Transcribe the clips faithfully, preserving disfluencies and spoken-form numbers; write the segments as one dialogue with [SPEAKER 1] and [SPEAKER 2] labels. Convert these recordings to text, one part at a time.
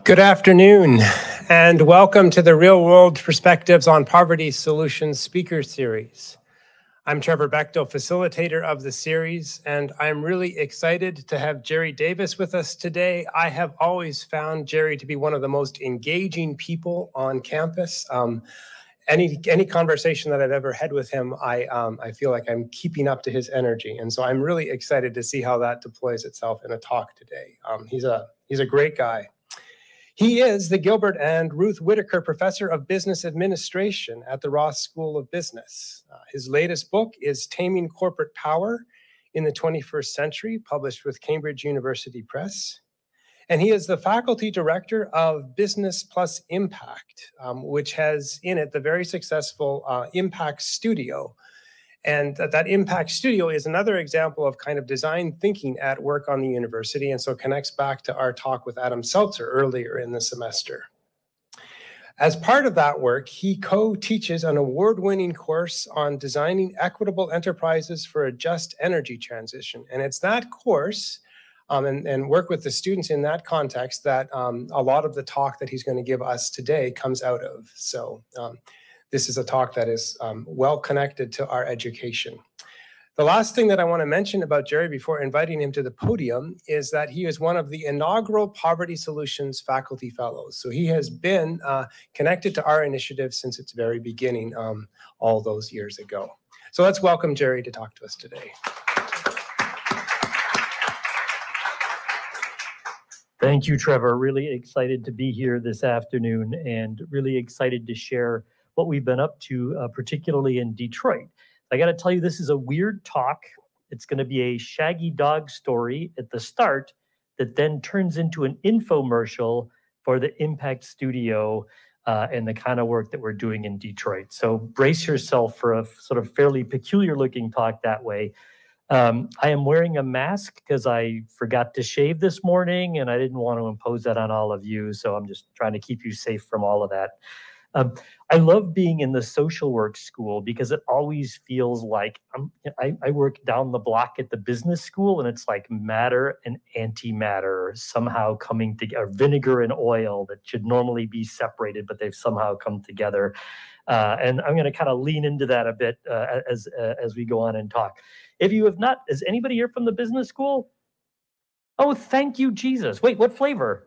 [SPEAKER 1] Good afternoon, and welcome to the Real World Perspectives on Poverty Solutions speaker series. I'm Trevor Bechtel, facilitator of the series, and I'm really excited to have Jerry Davis with us today. I have always found Jerry to be one of the most engaging people on campus. Um, any any conversation that I've ever had with him, I um, I feel like I'm keeping up to his energy, and so I'm really excited to see how that deploys itself in a talk today. Um, he's a he's a great guy. He is the Gilbert and Ruth Whitaker Professor of Business Administration at the Ross School of Business. Uh, his latest book is Taming Corporate Power in the twenty-first Century, published with Cambridge University Press. And he is the faculty director of Business+Impact, um, which has in it the very successful uh, Impact Studio. And that, that Impact Studio is another example of kind of design thinking at work on the university, and so connects back to our talk with Adam Seltzer earlier in the semester. As part of that work, he co-teaches an award-winning course on designing equitable enterprises for a just energy transition. And it's that course um, and, and work with the students in that context that um, a lot of the talk that he's going to give us today comes out of. So. Um, This is a talk that is um, well connected to our education. The last thing that I want to mention about Jerry before inviting him to the podium is that he is one of the inaugural Poverty Solutions Faculty Fellows. So he has been uh, connected to our initiative since its very beginning um, all those years ago. So let's welcome Jerry to talk to us today.
[SPEAKER 2] Thank you, Trevor. Really excited to be here this afternoon and really excited to share what we've been up to, uh, particularly in Detroit. I got to tell you, this is a weird talk. It's going to be a shaggy dog story at the start that then turns into an infomercial for the Impact Studio uh, and the kind of work that we're doing in Detroit. So brace yourself for a sort of fairly peculiar looking talk that way. Um, I am wearing a mask because I forgot to shave this morning and I didn't want to impose that on all of you. So I'm just trying to keep you safe from all of that. Um, I love being in the social work school because it always feels like I'm, I, I work down the block at the business school and it's like matter and antimatter somehow coming together, vinegar and oil that should normally be separated, but they've somehow come together. Uh, and I'm going to kind of lean into that a bit uh, as, uh, as we go on and talk. If you have not, is anybody here from the business school? Oh, thank you, Jesus. Wait, what flavor?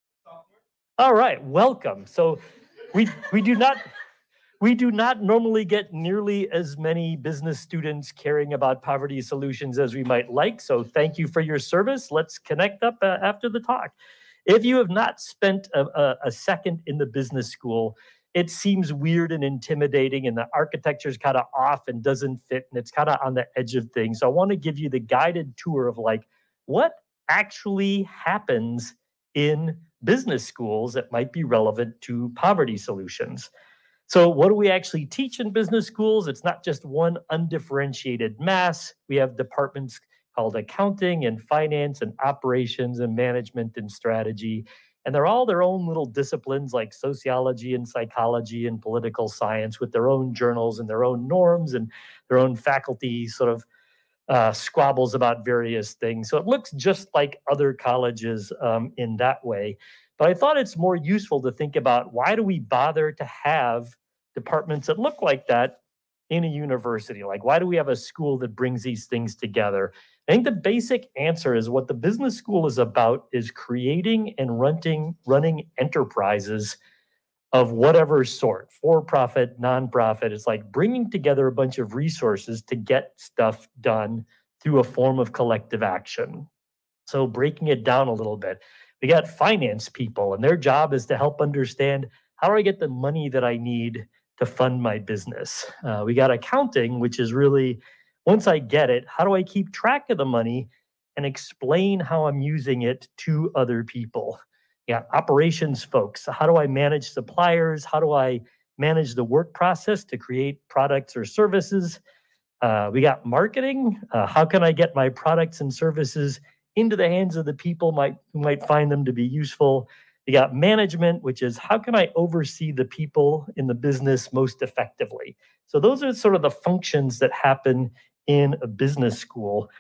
[SPEAKER 2] All right, welcome. So We we do not we do not normally get nearly as many business students caring about poverty solutions as we might like. So thank you for your service. Let's connect up uh, after the talk. If you have not spent a, a, a second in the business school, it seems weird and intimidating, and the architecture is kind of off and doesn't fit, and it's kind of on the edge of things. So I want to give you the guided tour of like what actually happens in business schools that might be relevant to poverty solutions. So what do we actually teach in business schools? It's not just one undifferentiated mass. We have departments called accounting and finance and operations and management and strategy. And they're all their own little disciplines like sociology and psychology and political science with their own journals and their own norms and their own faculty sort of Uh, squabbles about various things. So it looks just like other colleges um, in that way. But I thought it's more useful to think about why do we bother to have departments that look like that in a university? Like, why do we have a school that brings these things together? I think the basic answer is what the business school is about is creating and running, running enterprises of whatever sort, for-profit, nonprofit. It's like bringing together a bunch of resources to get stuff done through a form of collective action. So breaking it down a little bit, we got finance people, and their job is to help understand how do I get the money that I need to fund my business. Uh, we got accounting, which is really, once I get it, how do I keep track of the money and explain how I'm using it to other people? Yeah, operations folks. How do I manage suppliers? How do I manage the work process to create products or services? Uh, we got marketing. Uh, how can I get my products and services into the hands of the people might, who might find them to be useful? We got management, which is how can I oversee the people in the business most effectively? So those are sort of the functions that happen in a business school.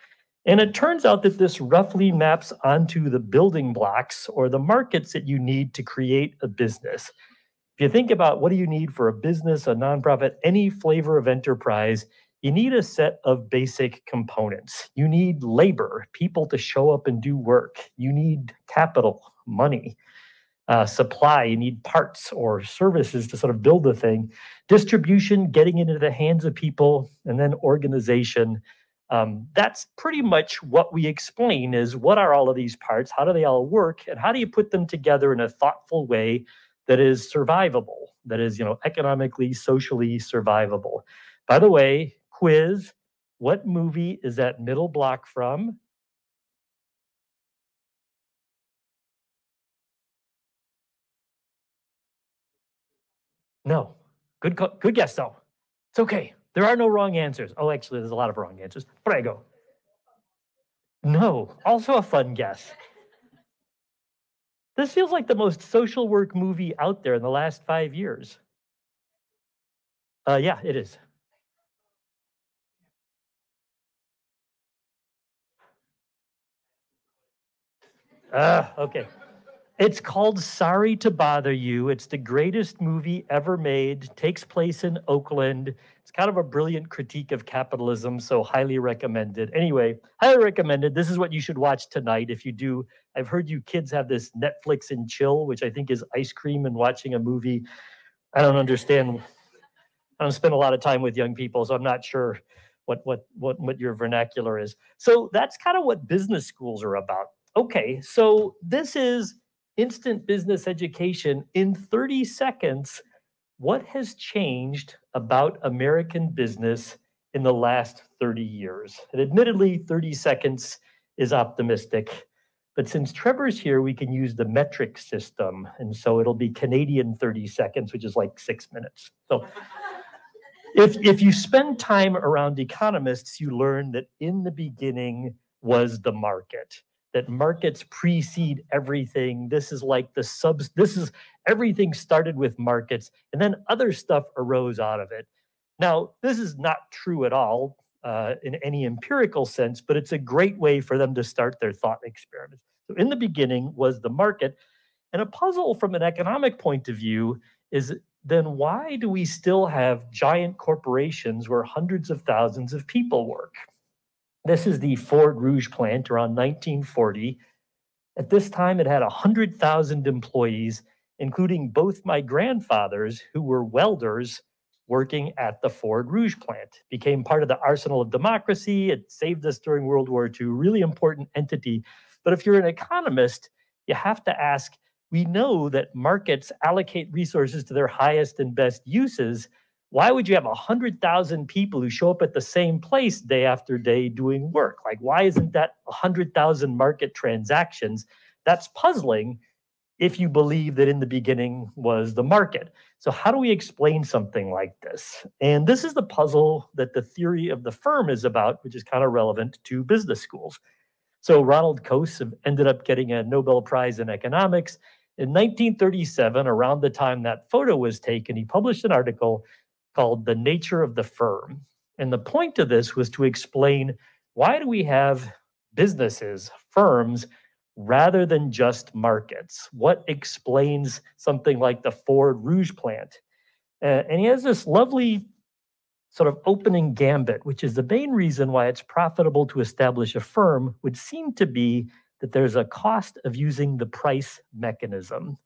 [SPEAKER 2] And it turns out that this roughly maps onto the building blocks or the markets that you need to create a business. If you think about what do you need for a business, a nonprofit, any flavor of enterprise, you need a set of basic components. You need labor, people to show up and do work. You need capital, money. Uh, supply, you need parts or services to sort of build the thing. Distribution, getting into the hands of people, and then organization. Um, that's pretty much what we explain is what are all of these parts? How do they all work? And how do you put them together in a thoughtful way that is survivable, that is, you know, economically, socially survivable? By the way, quiz, what movie is that middle block from? No. Good, good guess, though. It's okay. There are no wrong answers. Oh, actually, there's a lot of wrong answers. Prego. No. Also a fun guess. This feels like the most social work movie out there in the last five years. Uh, yeah, it is. Ah, uh, okay. It's called Sorry to Bother You. It's the greatest movie ever made, takes place in Oakland. It's kind of a brilliant critique of capitalism, so highly recommended. Anyway, highly recommended. This is what you should watch tonight if you do. I've heard you kids have this Netflix and chill, which I think is ice cream and watching a movie. I don't understand. I don't spend a lot of time with young people, so I'm not sure what what what, what your vernacular is. So that's kind of what business schools are about. Okay, so this is instant business education in thirty seconds. What has changed about American business in the last thirty years? And admittedly, thirty seconds is optimistic. But since Trevor's here, we can use the metric system. And so it'll be Canadian thirty seconds, which is like six minutes. So if, if you spend time around economists, you learn that in the beginning was the market. That markets precede everything. This is like the subs, this is everything started with markets and then other stuff arose out of it. Now, this is not true at all uh, in any empirical sense, but it's a great way for them to start their thought experiments. So in the beginning was the market, and a puzzle from an economic point of view is then why do we still have giant corporations where hundreds of thousands of people work? This is the Ford Rouge plant around nineteen forty. At this time, it had one hundred thousand employees, including both my grandfathers, who were welders working at the Ford Rouge plant. Became part of the arsenal of democracy. It saved us during World War Two, really important entity. But if you're an economist, you have to ask, we know that markets allocate resources to their highest and best uses. Why would you have one hundred thousand people who show up at the same place day after day doing work? Like, why isn't that one hundred thousand market transactions? That's puzzling if you believe that in the beginning was the market. So how do we explain something like this? And this is the puzzle that the theory of the firm is about, which is kind of relevant to business schools. So Ronald Coase ended up getting a Nobel Prize in economics. In nineteen thirty-seven, around the time that photo was taken, he published an article called The Nature of the Firm. And the point of this was to explain, why do we have businesses, firms, rather than just markets? What explains something like the Ford Rouge plant? Uh, and he has this lovely sort of opening gambit, which is the main reason why it's profitable to establish a firm, would seem to be that there's a cost of using the price mechanism.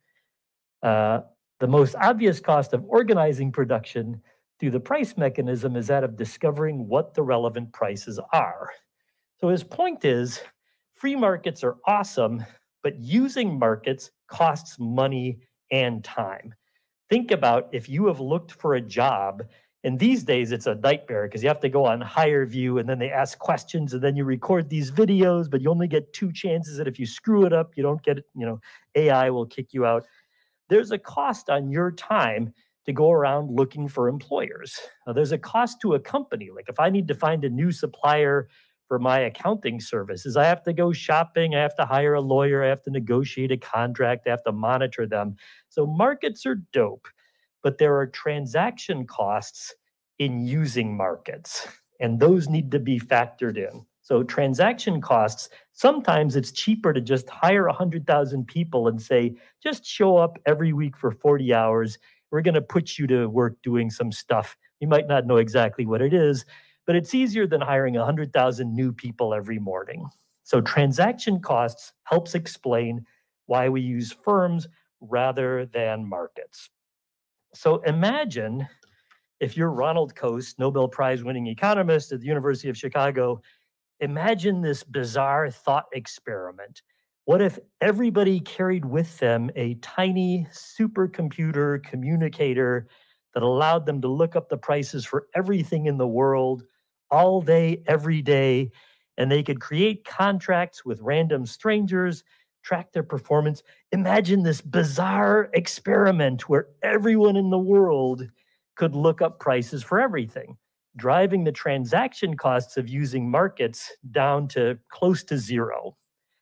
[SPEAKER 2] Uh, the most obvious cost of organizing production through the price mechanism is that of discovering what the relevant prices are. So his point is, free markets are awesome, but using markets costs money and time. Think about if you have looked for a job, and these days it's a nightmare because you have to go on HireVue and then they ask questions and then you record these videos, but you only get two chances that if you screw it up, you don't get it, you know, A I will kick you out. There's a cost on your time to go around looking for employers. Now, there's a cost to a company. Like if I need to find a new supplier for my accounting services, I have to go shopping, I have to hire a lawyer, I have to negotiate a contract, I have to monitor them. So markets are dope, but there are transaction costs in using markets, and those need to be factored in. So transaction costs, sometimes it's cheaper to just hire one hundred thousand people and say, just show up every week for forty hours. We're going to put you to work doing some stuff. You might not know exactly what it is, but it's easier than hiring one hundred thousand new people every morning. So transaction costs helps explain why we use firms rather than markets. So imagine if you're Ronald Coase, Nobel Prize winning economist at the University of Chicago, imagine this bizarre thought experiment. What if everybody carried with them a tiny supercomputer communicator that allowed them to look up the prices for everything in the world all day, every day, and they could create contracts with random strangers, track their performance? Imagine this bizarre experiment where everyone in the world could look up prices for everything, driving the transaction costs of using markets down to close to zero.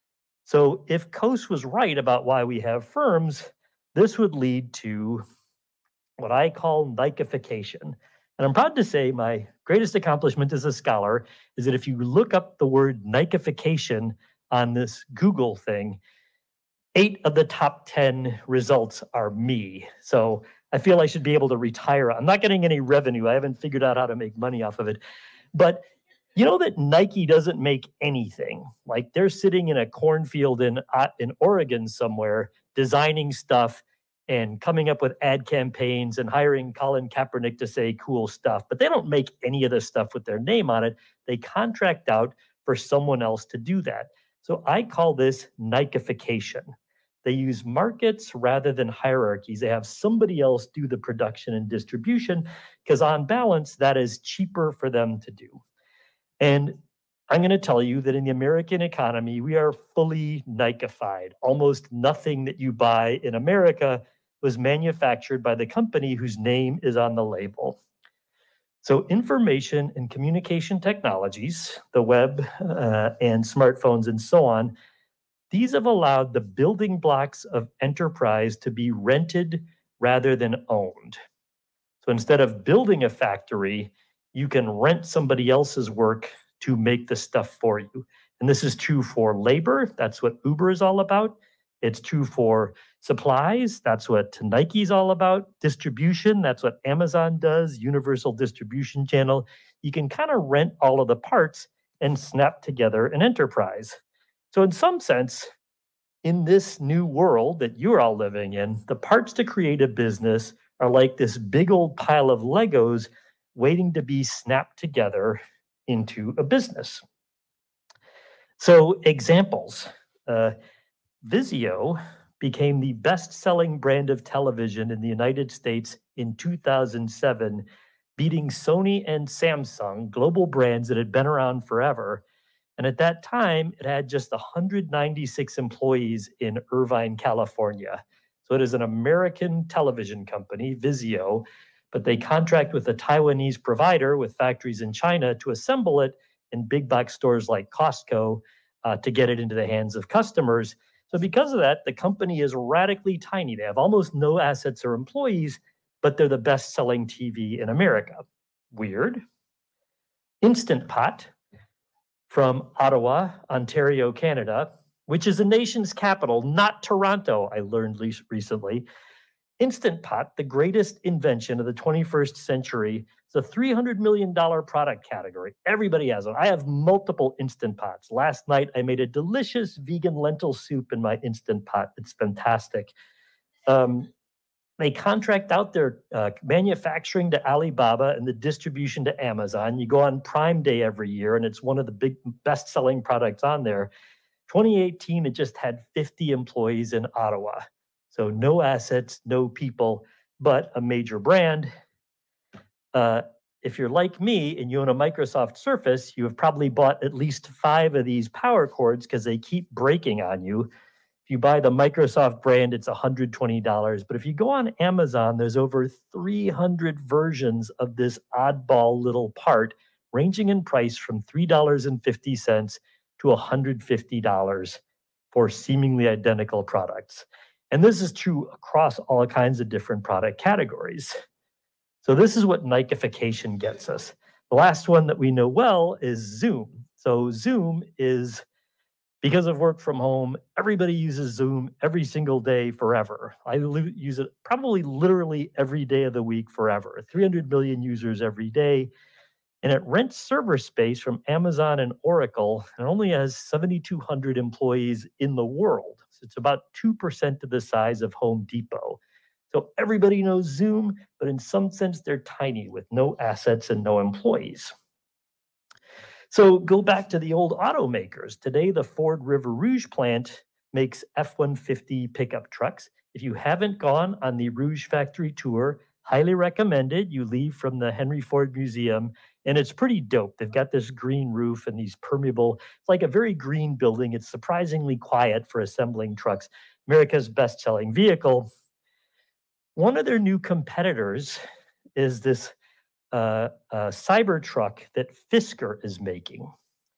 [SPEAKER 2] So if Coase was right about why we have firms, this would lead to what I call Nikification. And I'm proud to say my greatest accomplishment as a scholar is that if you look up the word Nikification on this Google thing, eight of the top ten results are me. So I feel I should be able to retire. I'm not getting any revenue. I haven't figured out how to make money off of it. But you know that Nike doesn't make anything. Like they're sitting in a cornfield in, uh, in Oregon somewhere, designing stuff and coming up with ad campaigns and hiring Colin Kaepernick to say cool stuff. But they don't make any of this stuff with their name on it. They contract out for someone else to do that. So I call this Nikification. They use markets rather than hierarchies. They have somebody else do the production and distribution because on balance, that is cheaper for them to do. And I'm going to tell you that in the American economy, we are fully Nikified. Almost nothing that you buy in America was manufactured by the company whose name is on the label. So information and communication technologies, the web uh, and smartphones and so on, these have allowed the building blocks of enterprise to be rented rather than owned. So instead of building a factory, you can rent somebody else's work to make the stuff for you. And this is true for labor. That's what Uber is all about. It's true for supplies. That's what Nike's all about. Distribution. That's what Amazon does. Universal distribution channel. You can kind of rent all of the parts and snap together an enterprise. So in some sense, in this new world that you're all living in, the parts to create a business are like this big old pile of Legos waiting to be snapped together into a business. So examples, uh, Vizio became the best-selling brand of television in the United States in two thousand seven, beating Sony and Samsung, global brands that had been around forever. And at that time, it had just one hundred ninety-six employees in Irvine, California. So it is an American television company, Vizio, but they contract with a Taiwanese provider with factories in China to assemble it in big box stores like Costco uh, to get it into the hands of customers. So because of that, the company is radically tiny. They have almost no assets or employees, but they're the best-selling T V in America. Weird. Instant Pot from Ottawa, Ontario, Canada, which is the nation's capital, not Toronto, I learned recently. Instant Pot, the greatest invention of the twenty-first century, is a three hundred million dollars product category. Everybody has one. I have multiple Instant Pots. Last night, I made a delicious vegan lentil soup in my Instant Pot. It's fantastic. Um, they contract out their uh, manufacturing to Alibaba and the distribution to Amazon. You go on Prime Day every year, and it's one of the big best-selling products on there. twenty eighteen, it just had fifty employees in Ottawa. So no assets, no people, but a major brand. Uh, if you're like me and you own a Microsoft Surface, you have probably bought at least five of these power cords because they keep breaking on you. If you buy the Microsoft brand, it's one hundred twenty dollars. But if you go on Amazon, there's over three hundred versions of this oddball little part, ranging in price from three dollars and fifty cents to one hundred fifty dollars for seemingly identical products. And this is true across all kinds of different product categories. So this is what Nikification gets us. The last one that we know well is Zoom. So Zoom is, because of work from home, everybody uses Zoom every single day forever. I li- use it probably literally every day of the week forever. three hundred million users every day. And it rents server space from Amazon and Oracle and only has seven thousand two hundred employees in the world. So it's about two percent of the size of Home Depot. So everybody knows Zoom, but in some sense, they're tiny with no assets and no employees. So go back to the old automakers. Today, the Ford River Rouge plant makes F one fifty pickup trucks. If you haven't gone on the Rouge factory tour, highly recommended. You leave from the Henry Ford Museum, and it's pretty dope. They've got this green roof and these permeable, it's like a very green building. It's surprisingly quiet for assembling trucks. America's best-selling vehicle. One of their new competitors is this uh, uh, Cybertruck that Fisker is making.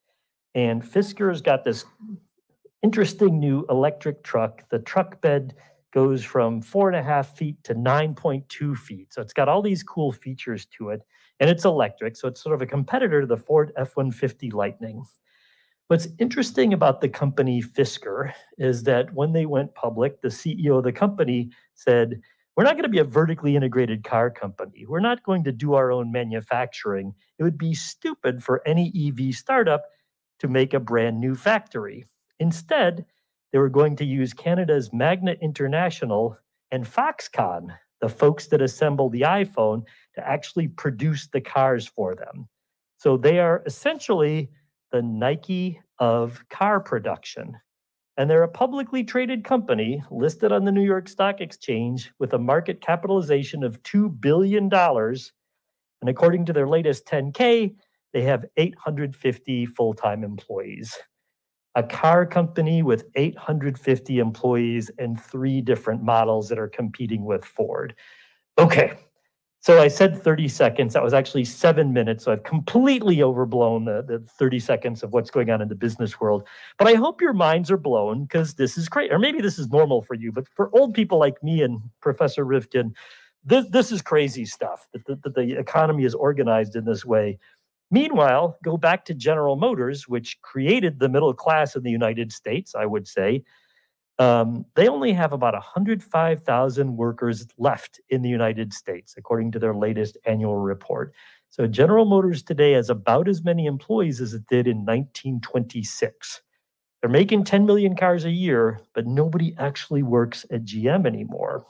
[SPEAKER 2] And Fisker's got this interesting new electric truck. The truck bed goes from four and a half feet to nine point two feet. So it's got all these cool features to it, and it's electric. So it's sort of a competitor to the Ford F one fifty Lightning. What's interesting about the company Fisker is that when they went public, the C E O of the company said, we're not going to be a vertically integrated car company. We're not going to do our own manufacturing. It would be stupid for any E V startup to make a brand new factory. Instead, they were going to use Canada's Magna International and Foxconn, the folks that assemble the iPhone, to actually produce the cars for them. So they are essentially the Nike of car production. And they're a publicly traded company listed on the New York Stock Exchange with a market capitalization of two billion dollars. And according to their latest ten K, they have eight hundred fifty full-time employees. A car company with eight hundred fifty employees and three different models that are competing with Ford. Okay, so I said thirty seconds. That was actually seven minutes. So I've completely overblown the, the thirty seconds of what's going on in the business world. But I hope your minds are blown because this is great. Or maybe this is normal for you. But for old people like me and Professor Rifkin, this, this is crazy stuff, that the, that the economy is organized in this way. Meanwhile, go back to General Motors, which created the middle class in the United States, I would say. Um, they only have about one hundred five thousand workers left in the United States, according to their latest annual report. So General Motors today has about as many employees as it did in nineteen twenty-six. They're making ten million cars a year, but nobody actually works at G M anymore.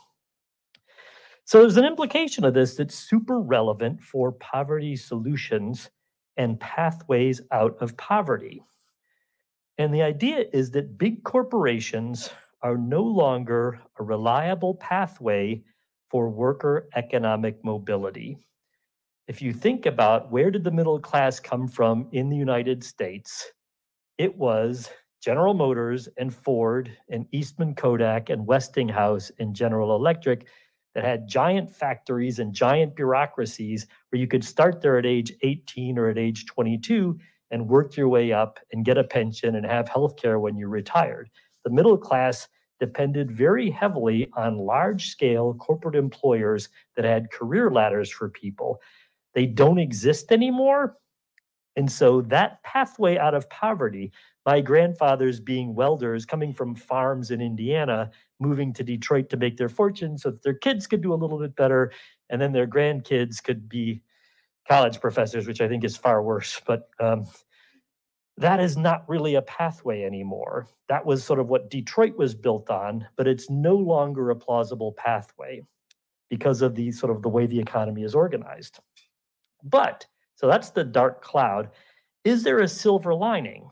[SPEAKER 2] So there's an implication of this that's super relevant for poverty solutions and pathways out of poverty. And the idea is that big corporations are no longer a reliable pathway for worker economic mobility. If you think about where did the middle class come from in the United States, it was General Motors and Ford and Eastman Kodak and Westinghouse and General Electric that had giant factories and giant bureaucracies where you could start there at age eighteen or at age twenty-two and work your way up and get a pension and have health care when you retired. The middle class depended very heavily on large-scale corporate employers that had career ladders for people. They don't exist anymore. And so that pathway out of poverty, my grandfathers being welders, coming from farms in Indiana, moving to Detroit to make their fortune so that their kids could do a little bit better, and then their grandkids could be college professors, which I think is far worse. But um, that is not really a pathway anymore. That was sort of what Detroit was built on, but it's no longer a plausible pathway because of the sort of the way the economy is organized. But, so that's the dark cloud. Is there a silver lining?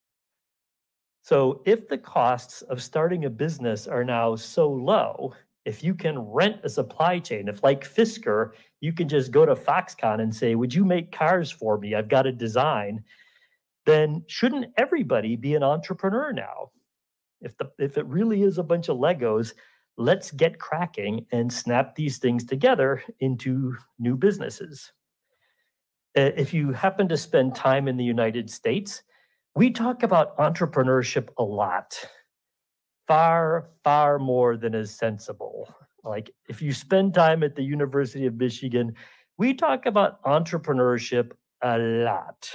[SPEAKER 2] So if the costs of starting a business are now so low, if you can rent a supply chain, if like Fisker, you can just go to Foxconn and say, would you make cars for me? I've got a design. Then shouldn't everybody be an entrepreneur now? If, the, if it really is a bunch of Legos, let's get cracking and snap these things together into new businesses. If you happen to spend time in the United States, we talk about entrepreneurship a lot. Far, far more than is sensible. Like if you spend time at the University of Michigan, we talk about entrepreneurship a lot.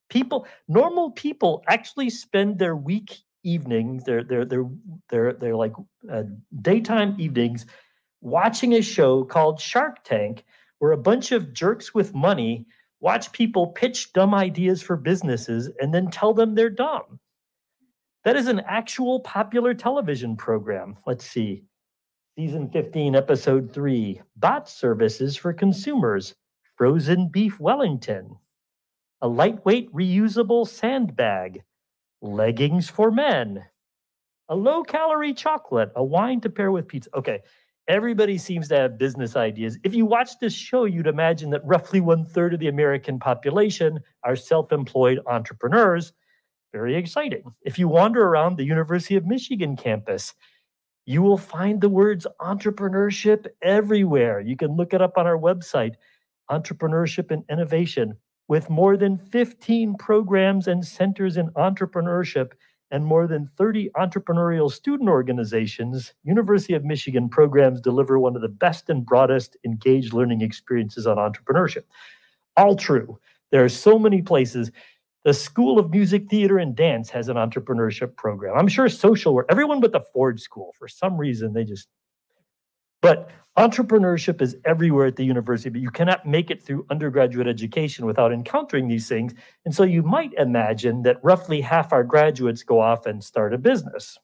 [SPEAKER 2] People, normal people actually spend their week evenings, their their their their their like uh, daytime evenings, watching a show called Shark Tank, where a bunch of jerks with money watch people pitch dumb ideas for businesses and then tell them they're dumb. That is an actual popular television program. Let's see. Season fifteen, episode three, bot services for consumers, frozen beef Wellington, a lightweight reusable sandbag, leggings for men, a low-calorie chocolate, a wine to pair with pizza. Okay, everybody seems to have business ideas. If you watch this show, you'd imagine that roughly one-third of the American population are self-employed entrepreneurs. Very exciting. If you wander around the University of Michigan campus, you will find the words entrepreneurship everywhere. You can look it up on our website, Entrepreneurship and Innovation. With more than fifteen programs and centers in entrepreneurship and more than thirty entrepreneurial student organizations, University of Michigan programs deliver one of the best and broadest engaged learning experiences on entrepreneurship. All true. There are so many places. The School of Music, Theater, and Dance has an entrepreneurship program. I'm sure social work, everyone but the Ford School, for some reason, they just, but entrepreneurship is everywhere at the university, but you cannot make it through undergraduate education without encountering these things. And so you might imagine that roughly half our graduates go off and start a business.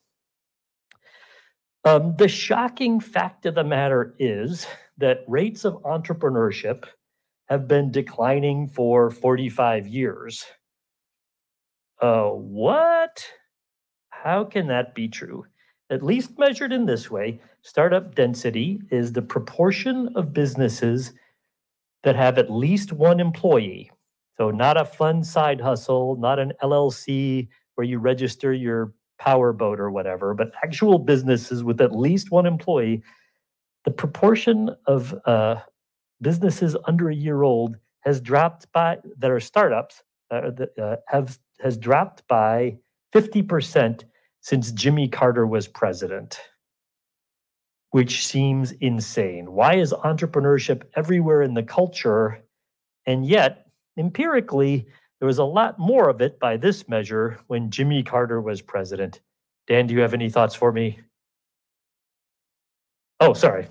[SPEAKER 2] Um, the shocking fact of the matter is that rates of entrepreneurship have been declining for forty-five years. Uh, what? How can that be true? At least measured in this way, startup density is the proportion of businesses that have at least one employee. So not a fun side hustle, not an L L C where you register your power boat or whatever, but actual businesses with at least one employee. The proportion of uh, businesses under a year old has dropped by, that are startups, uh, that, uh, have has dropped by fifty percent since Jimmy Carter was president, which seems insane. Why is entrepreneurship everywhere in the culture? And yet, empirically, there was a lot more of it by this measure when Jimmy Carter was president. Dan, do you have any thoughts for me? Oh, sorry.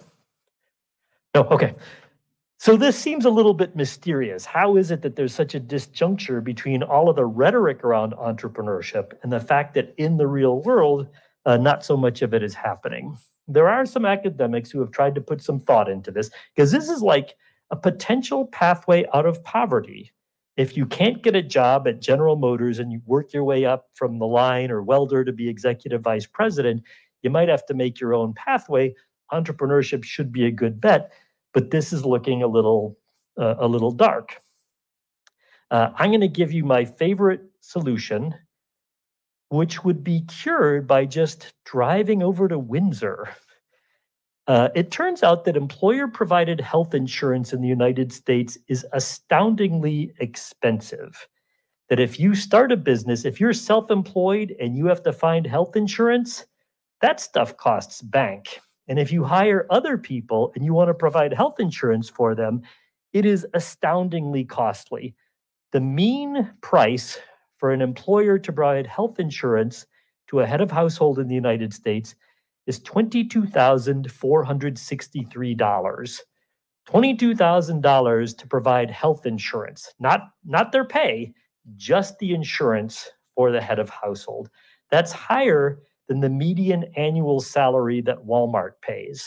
[SPEAKER 2] No, okay. So this seems a little bit mysterious. How is it that there's such a disjuncture between all of the rhetoric around entrepreneurship and the fact that in the real world, uh, not so much of it is happening? There are some academics who have tried to put some thought into this, because this is like a potential pathway out of poverty. If you can't get a job at General Motors and you work your way up from the line or welder to be executive vice president, you might have to make your own pathway. Entrepreneurship should be a good bet. But this is looking a little, uh, a little dark. Uh, I'm going to give you my favorite solution, which would be cured by just driving over to Windsor. Uh, it turns out that employer-provided health insurance in the United States is astoundingly expensive. That if you start a business, if you're self-employed and you have to find health insurance, that stuff costs bank. And if you hire other people and you want to provide health insurance for them, it is astoundingly costly. The mean price for an employer to provide health insurance to a head of household in the United States is twenty-two thousand four hundred sixty-three dollars. twenty-two thousand dollars to provide health insurance, not, not their pay, just the insurance for the head of household. That's higher than the median annual salary that Walmart pays.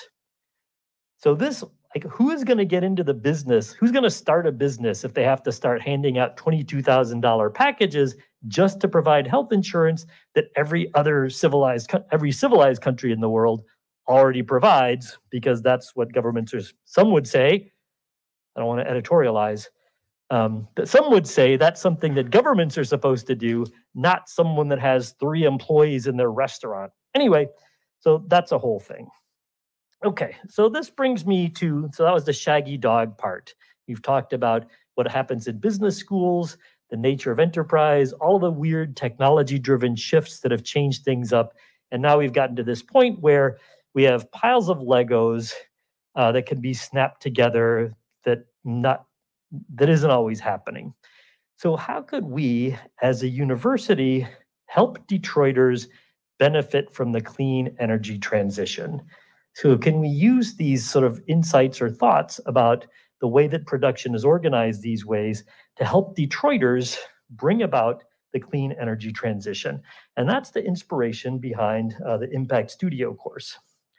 [SPEAKER 2] So this, like, who is going to get into the business? Who's going to start a business if they have to start handing out twenty-two thousand dollars packages just to provide health insurance that every other civilized, every civilized country in the world already provides, because that's what governments are, some would say, I don't want to editorialize, Um, but some would say that's something that governments are supposed to do, not someone that has three employees in their restaurant. Anyway, so that's a whole thing. Okay, so this brings me to, so that was the shaggy dog part. We've talked about what happens in business schools, the nature of enterprise, all the weird technology-driven shifts that have changed things up. And now we've gotten to this point where we have piles of Legos uh, that can be snapped together that not that isn't always happening. So how could we, as a university, help Detroiters benefit from the clean energy transition? So can we use these sort of insights or thoughts about the way that production is organized these ways to help Detroiters bring about the clean energy transition? And that's the inspiration behind uh, the Impact Studio course.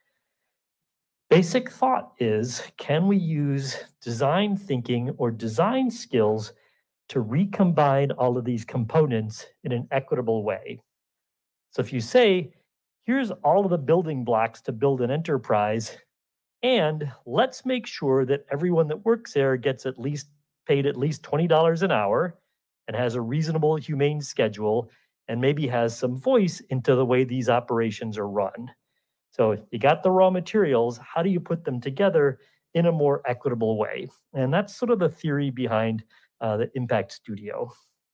[SPEAKER 2] Basic thought is, can we use design thinking or design skills to recombine all of these components in an equitable way? So if you say, here's all of the building blocks to build an enterprise, and let's make sure that everyone that works there gets at least paid at least twenty dollars an hour and has a reasonable, humane schedule, and maybe has some voice into the way these operations are run. So you got the raw materials, how do you put them together in a more equitable way? And that's sort of the theory behind uh, the Impact Studio.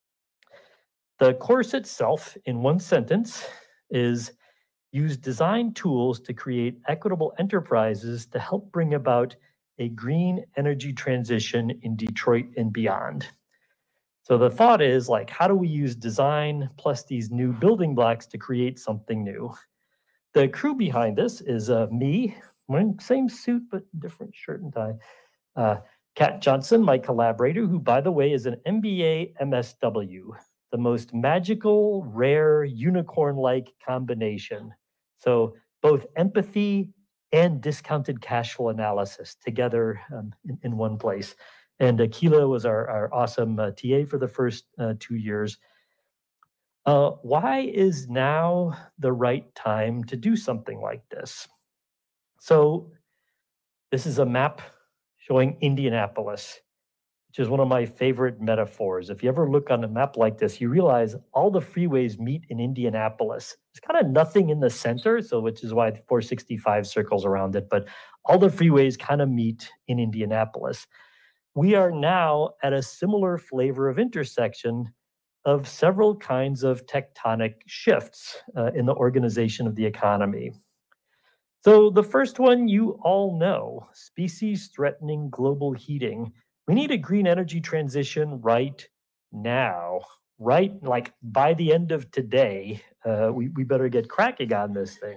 [SPEAKER 2] The course itself, in one sentence, is use design tools to create equitable enterprises to help bring about a green energy transition in Detroit and beyond. So the thought is, like, how do we use design plus these new building blocks to create something new? The crew behind this is uh, me, wearing same suit but different shirt and tie. Uh, Kat Johnson, my collaborator, who, by the way, is an M B A M S W, the most magical, rare, unicorn-like combination. So both empathy and discounted cash flow analysis together um, in, in one place. And Akila was our, our awesome uh, T A for the first uh, two years. Uh, why is now the right time to do something like this? So this is a map showing Indianapolis, which is one of my favorite metaphors. If you ever look on a map like this, you realize all the freeways meet in Indianapolis. There's kind of nothing in the center, so which is why four sixty-five circles around it, but all the freeways kind of meet in Indianapolis. We are now at a similar flavor of intersection of several kinds of tectonic shifts uh, in the organization of the economy. So the first one you all know, species threatening global heating. We need a green energy transition right now, right? Like by the end of today, uh, we, we better get cracking on this thing.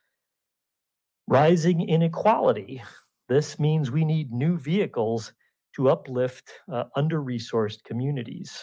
[SPEAKER 2] Rising inequality. This means we need new vehicles to uplift uh, under-resourced communities.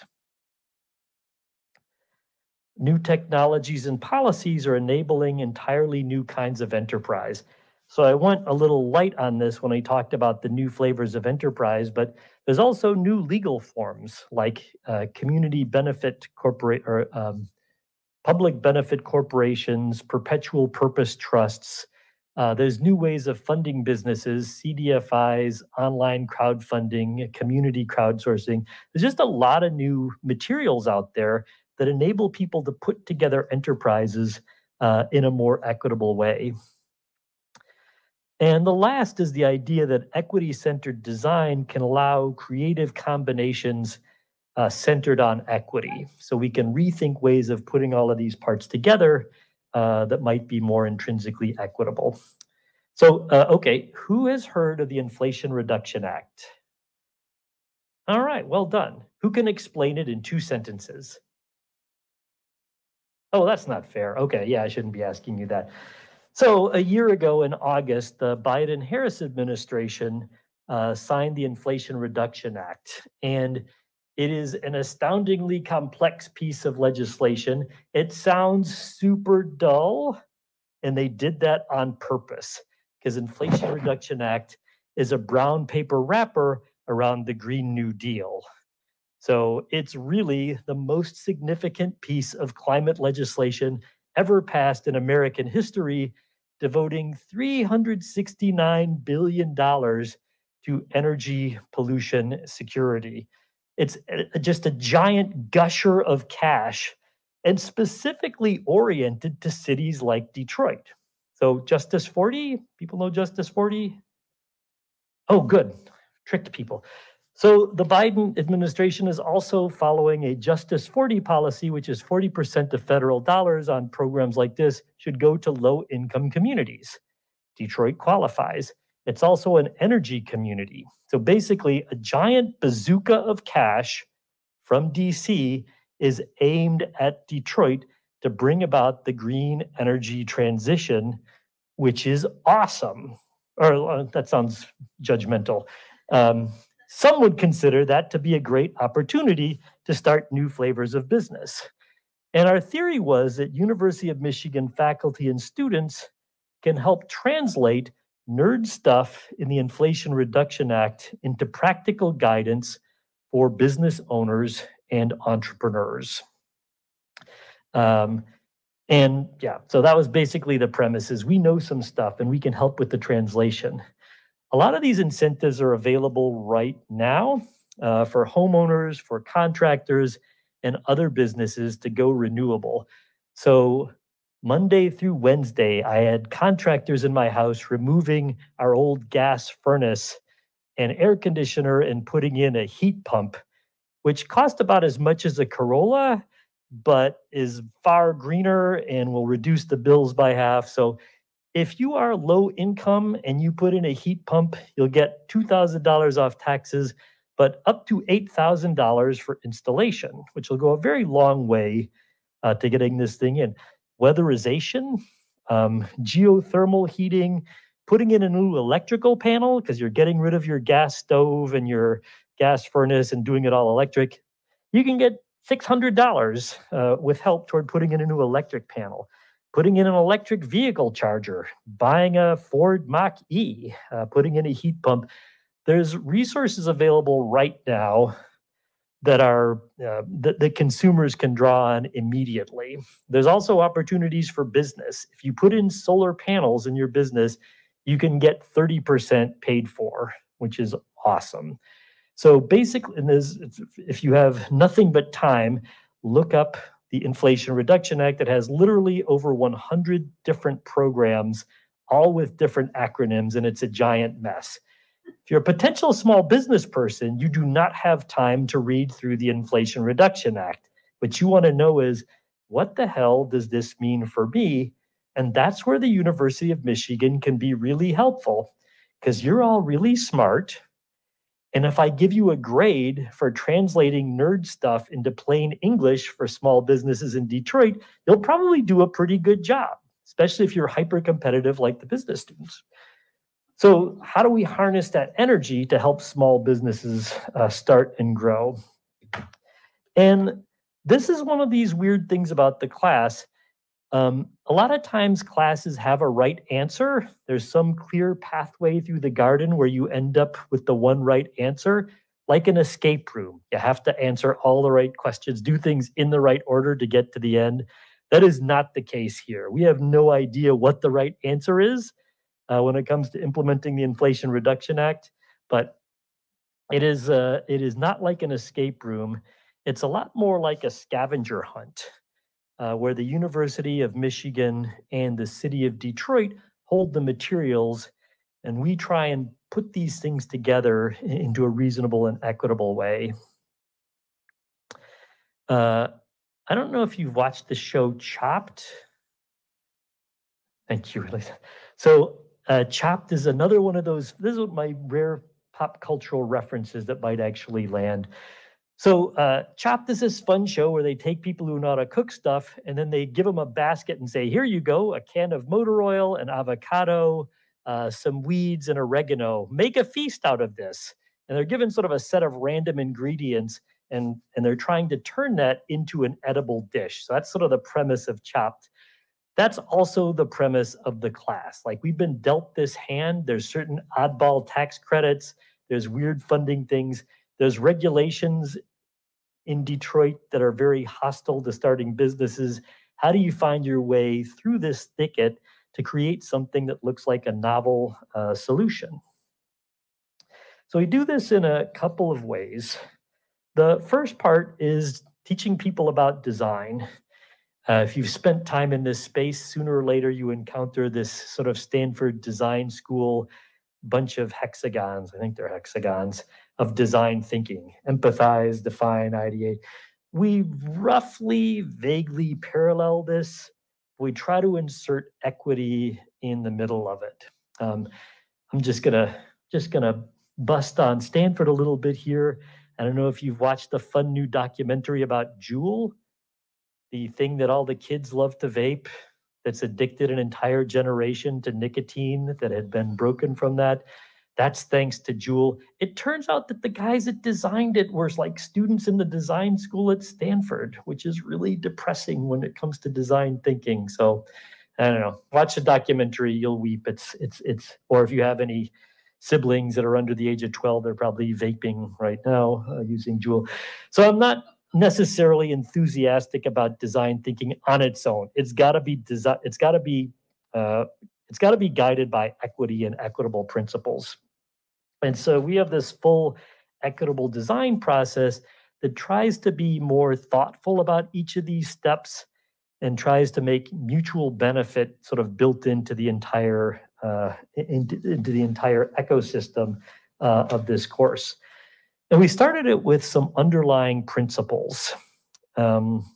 [SPEAKER 2] New technologies and policies are enabling entirely new kinds of enterprise. So I went a little light on this when I talked about the new flavors of enterprise, but there's also new legal forms like uh, community benefit corporate or um, public benefit corporations, perpetual purpose trusts. Uh, there's new ways of funding businesses, C D F Is, online crowdfunding, community crowdsourcing. There's just a lot of new materials out there that enable people to put together enterprises uh, in a more equitable way. And the last is the idea that equity-centered design can allow creative combinations uh, centered on equity. So we can rethink ways of putting all of these parts together uh, that might be more intrinsically equitable. So, uh, okay, who has heard of the Inflation Reduction Act? All right, well done. Who can explain it in two sentences? Oh, that's not fair. Okay, yeah, I shouldn't be asking you that. So a year ago in August, the Biden-Harris administration uh, signed the Inflation Reduction Act, and it is an astoundingly complex piece of legislation. It sounds super dull, and they did that on purpose, because Inflation Reduction Act is a brown paper wrapper around the Green New Deal. So it's really the most significant piece of climate legislation ever passed in American history, devoting three hundred sixty-nine billion dollars to energy pollution security. It's just a giant gusher of cash and specifically oriented to cities like Detroit. So Justice forty, people know Justice forty? Oh, good, tricked people. So the Biden administration is also following a Justice forty policy, which is forty percent of federal dollars on programs like this should go to low-income communities. Detroit qualifies. It's also an energy community. So basically a giant bazooka of cash from D C is aimed at Detroit to bring about the green energy transition, which is awesome. Or uh, that sounds judgmental. Um, some would consider that to be a great opportunity to start new flavors of business. And our theory was that University of Michigan faculty and students can help translate nerd stuff in the Inflation Reduction Act into practical guidance for business owners and entrepreneurs. Um, and yeah, so that was basically the premise is we know some stuff and we can help with the translation. A lot of these incentives are available right now uh, for homeowners, for contractors, and other businesses to go renewable. So Monday through Wednesday, I had contractors in my house removing our old gas furnace and air conditioner and putting in a heat pump, which cost about as much as a Corolla, but is far greener and will reduce the bills by half. So if you are low income and you put in a heat pump, you'll get two thousand dollars off taxes, but up to eight thousand dollars for installation, which will go a very long way uh, to getting this thing in. Weatherization, um, geothermal heating, putting in a new electrical panel because you're getting rid of your gas stove and your gas furnace and doing it all electric. You can get six hundred dollars uh, with help toward putting in a new electric panel. Putting in an electric vehicle charger, buying a Ford Mach-E, uh, putting in a heat pump. There's resources available right now that are uh, that, that consumers can draw on immediately. There's also opportunities for business. If you put in solar panels in your business, you can get thirty percent paid for, which is awesome. So basically, and if you have nothing but time, look up the Inflation Reduction Act that has literally over one hundred different programs, all with different acronyms, and it's a giant mess. If you're a potential small business person, you do not have time to read through the Inflation Reduction Act. What you want to know is, what the hell does this mean for me? And that's where the University of Michigan can be really helpful, because you're all really smart. And if I give you a grade for translating nerd stuff into plain English for small businesses in Detroit, you'll probably do a pretty good job, especially if you're hyper competitive like the business students. So how do we harness that energy to help small businesses uh, start and grow? And this is one of these weird things about the class. Um, a lot of times classes have a right answer. There's some clear pathway through the garden where you end up with the one right answer, like an escape room. You have to answer all the right questions, do things in the right order to get to the end. That is not the case here. We have no idea what the right answer is uh, when it comes to implementing the Inflation Reduction Act, but it is, uh, it is not like an escape room. It's a lot more like a scavenger hunt. Uh, where the University of Michigan and the city of Detroit hold the materials, and we try and put these things together into a reasonable and equitable way. Uh, I don't know if you've watched the show Chopped. Thank you. So uh, Chopped is another one of those, this is my rare pop cultural references that might actually land. So uh, Chopped is this fun show where they take people who know how to cook stuff and then they give them a basket and say, here you go, a can of motor oil, an avocado, uh, some weeds, and oregano. Make a feast out of this. And they're given sort of a set of random ingredients and, and they're trying to turn that into an edible dish. So that's sort of the premise of Chopped. That's also the premise of the class. Like, we've been dealt this hand. There's certain oddball tax credits. There's weird funding things. There's regulations in Detroit that are very hostile to starting businesses. How do you find your way through this thicket to create something that looks like a novel uh, solution? So we do this in a couple of ways. The first part is teaching people about design. Uh, if you've spent time in this space, sooner or later you encounter this sort of Stanford design school bunch of hexagons, I think they're hexagons, of design thinking: empathize, define, ideate. We roughly, vaguely parallel this. We try to insert equity in the middle of it. Um, I'm just gonna just gonna bust on Stanford a little bit here. I don't know if you've watched the fun new documentary about Juul, the thing that all the kids love to vape, that's addicted an entire generation to nicotine that had been broken from that. That's thanks to Juul. It turns out that the guys that designed it were like students in the design school at Stanford, which is really depressing when it comes to design thinking. So I don't know. Watch the documentary, you'll weep. It's it's it's. Or if you have any siblings that are under the age of twelve, they're probably vaping right now uh, using Juul. So I'm not necessarily enthusiastic about design thinking on its own. It's got to be design. It's got to be. Uh, it's got to be guided by equity and equitable principles. And so we have this full equitable design process that tries to be more thoughtful about each of these steps and tries to make mutual benefit sort of built into the entire uh, into, into the entire ecosystem uh, of this course. And we started it with some underlying principles. Um,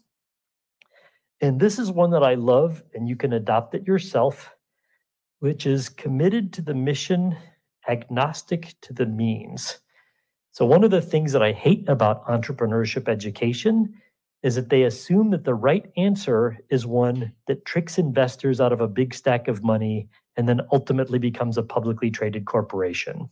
[SPEAKER 2] and this is one that I love, and you can adopt it yourself, which is committed to the mission, agnostic to the means. So one of the things that I hate about entrepreneurship education is that they assume that the right answer is one that tricks investors out of a big stack of money and then ultimately becomes a publicly traded corporation.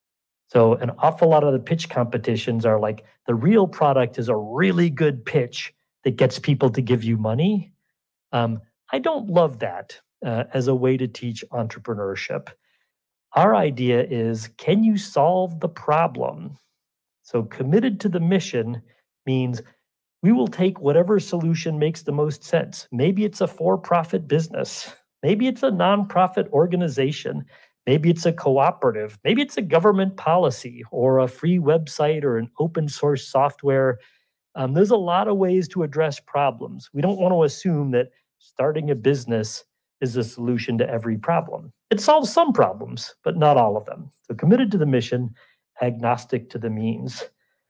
[SPEAKER 2] So an awful lot of the pitch competitions are like, the real product is a really good pitch that gets people to give you money. Um, I don't love that uh, as a way to teach entrepreneurship. Our idea is, can you solve the problem? So committed to the mission means we will take whatever solution makes the most sense. Maybe it's a for-profit business. Maybe it's a nonprofit organization. Maybe it's a cooperative. Maybe it's a government policy or a free website or an open source software. Um, there's a lot of ways to address problems. We don't want to assume that starting a business is a solution to every problem. It solves some problems, but not all of them. So committed to the mission, agnostic to the means.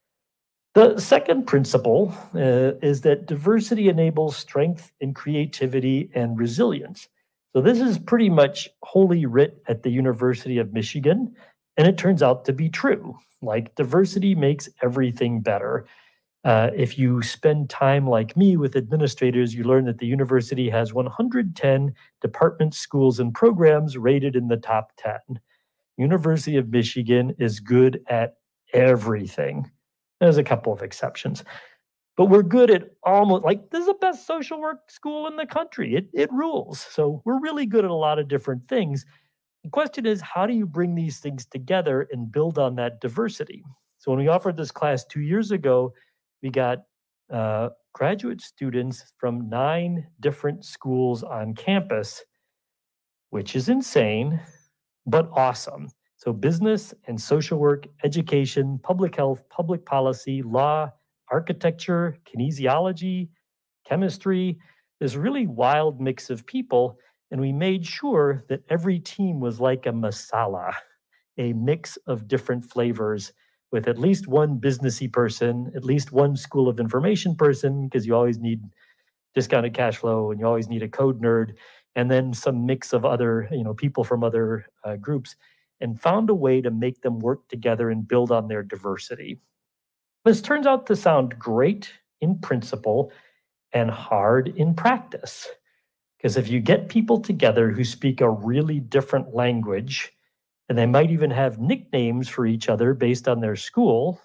[SPEAKER 2] The second principle uh, is that diversity enables strength and creativity and resilience. So this is pretty much holy writ at the University of Michigan, and it turns out to be true. Like, diversity makes everything better. Uh, if you spend time like me with administrators, you learn that the university has one hundred ten departments, schools, and programs rated in the top ten. University of Michigan is good at everything. There's a couple of exceptions, but we're good at almost, like, this is the best social work school in the country. It, it rules. So we're really good at a lot of different things. The question is, how do you bring these things together and build on that diversity? So when we offered this class two years ago, we got uh, graduate students from nine different schools on campus, which is insane, but awesome. So business and social work, education, public health, public policy, law, architecture, kinesiology, chemistry, this really wild mix of people. And we made sure that every team was like a masala, a mix of different flavors with at least one businessy person, at least one school of information person, because you always need discounted cash flow and you always need a code nerd, and then some mix of other, you know, people from other uh, groups, and found a way to make them work together and build on their diversity. This turns out to sound great in principle and hard in practice. Because if you get people together who speak a really different language, and they might even have nicknames for each other based on their school,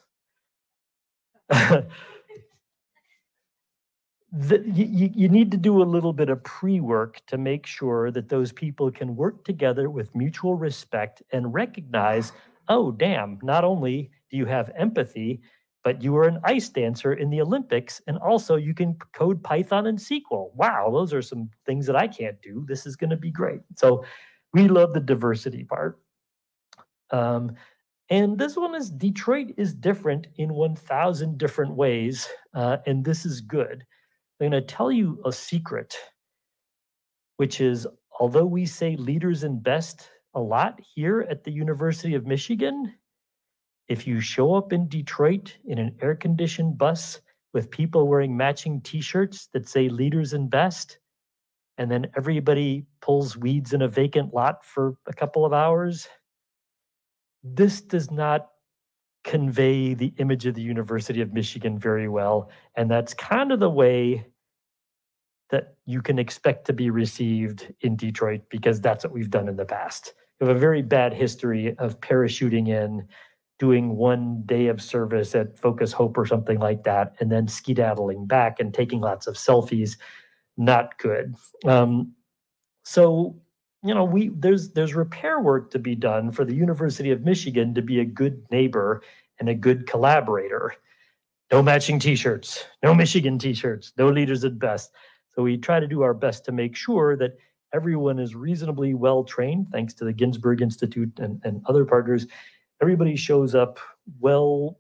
[SPEAKER 2] The, you, you need to do a little bit of pre-work to make sure that those people can work together with mutual respect and recognize, oh, damn, not only do you have empathy, but you were an ice dancer in the Olympics, and also you can code Python and S Q L. Wow, those are some things that I can't do. This is going to be great. So we love the diversity part. Um, and this one is, Detroit is different in one thousand different ways, uh, and this is good. I'm going to tell you a secret, which is, although we say leaders invest a lot here at the University of Michigan, if you show up in Detroit in an air-conditioned bus with people wearing matching t-shirts that say leaders invest, and then everybody pulls weeds in a vacant lot for a couple of hours, this does not convey the image of the University of Michigan very well. And that's kind of the way that you can expect to be received in Detroit, because that's what we've done in the past. We have a very bad history of parachuting in, doing one day of service at Focus Hope or something like that, and then skedaddling back and taking lots of selfies. Not good. Um, so, you know, we there's there's repair work to be done for the University of Michigan to be a good neighbor and a good collaborator. No matching t-shirts, no Michigan t-shirts, no leaders at best. So we try to do our best to make sure that everyone is reasonably well trained, thanks to the Ginsberg Institute and, and other partners. Everybody shows up well,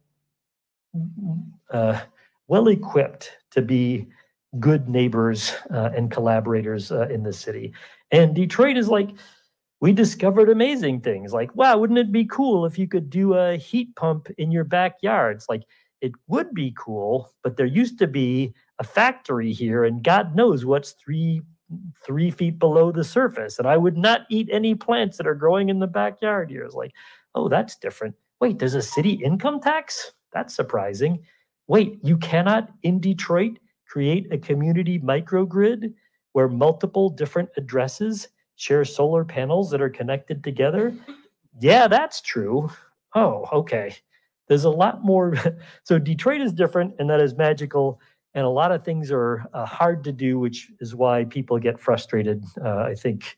[SPEAKER 2] uh, well equipped to be good neighbors uh, and collaborators uh, in the city. And Detroit is like, we discovered amazing things like, wow, wouldn't it be cool if you could do a heat pump in your backyard? It's like, it would be cool, but there used to be a factory here, and God knows what's three three feet below the surface. And I would not eat any plants that are growing in the backyard here. It's like, oh, that's different. Wait, there's a city income tax? That's surprising. Wait, you cannot in Detroit create a community microgrid where multiple different addresses share solar panels that are connected together? Yeah, that's true. Oh, okay. There's a lot more. So Detroit is different, and that is magical. And a lot of things are uh, hard to do, which is why people get frustrated, uh, I think,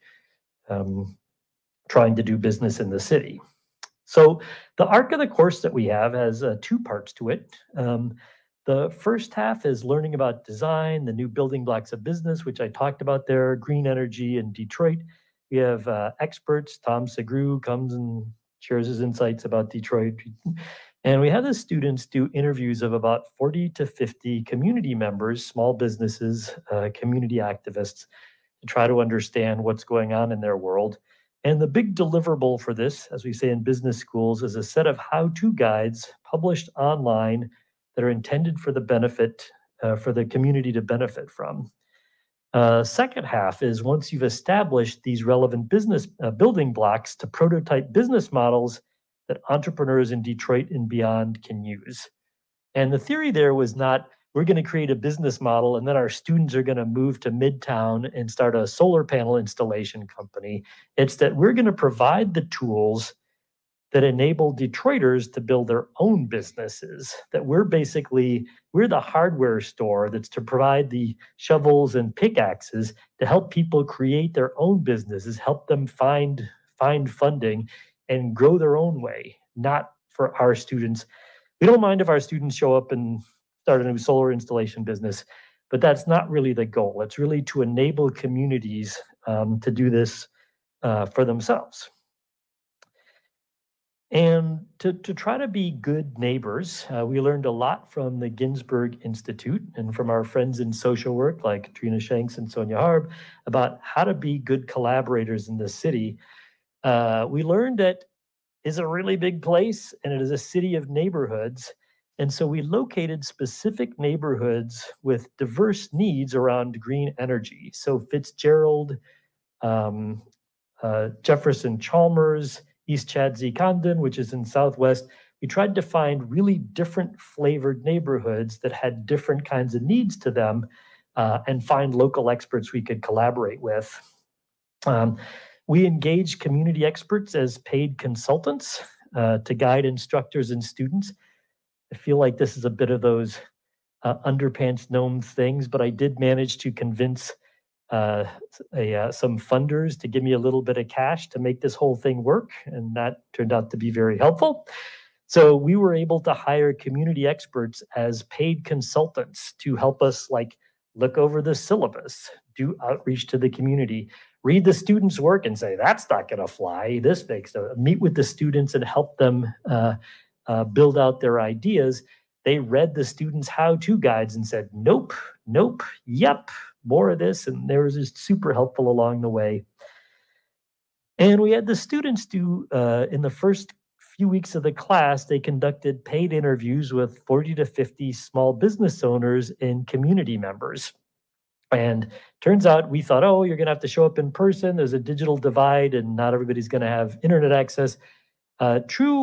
[SPEAKER 2] um, trying to do business in the city. So the arc of the course that we have has uh, two parts to it. Um, the first half is learning about design, the new building blocks of business, which I talked about there, green energy in Detroit. We have uh, experts. Tom Segru comes and shares his insights about Detroit. And we have the students do interviews of about forty to fifty community members, small businesses, uh, community activists, to try to understand what's going on in their world. And the big deliverable for this, as we say in business schools, is a set of how-to guides published online that are intended for the benefit, uh, for the community to benefit from. Uh, second half is once you've established these relevant business uh, building blocks to prototype business models that entrepreneurs in Detroit and beyond can use. And the theory there was not, we're going to create a business model and then our students are going to move to Midtown and start a solar panel installation company. It's that we're going to provide the tools that enable Detroiters to build their own businesses, that we're basically, we're the hardware store that's to provide the shovels and pickaxes to help people create their own businesses, help them find, find funding and grow their own way, not for our students. We don't mind if our students show up and start a new solar installation business, but that's not really the goal. It's really to enable communities um, to do this uh, for themselves. And to, to try to be good neighbors, uh, we learned a lot from the Ginsberg Institute and from our friends in social work like Trina Shanks and Sonia Harb about how to be good collaborators in the city. Uh, we learned that is a really big place and it is a city of neighborhoods. And so we located specific neighborhoods with diverse needs around green energy. So Fitzgerald, um, uh, Jefferson Chalmers, East Chadsey Condon, which is in Southwest, we tried to find really different flavored neighborhoods that had different kinds of needs to them uh, and find local experts we could collaborate with. Um, We engage community experts as paid consultants uh, to guide instructors and students. I feel like this is a bit of those uh, underpants gnome things, but I did manage to convince uh, a, uh, some funders to give me a little bit of cash to make this whole thing work, and that turned out to be very helpful. So we were able to hire community experts as paid consultants to help us like look over the syllabus, do outreach to the community, read the students' work and say, that's not going to fly. This makes a meet with the students and help them uh, uh, build out their ideas. They read the students' how-to guides and said, nope, nope, yep, more of this. And they were just super helpful along the way. And we had the students do, uh, in the first few weeks of the class, they conducted paid interviews with forty to fifty small business owners and community members. And turns out we thought, oh, you're going to have to show up in person. There's a digital divide and not everybody's going to have internet access. Uh, true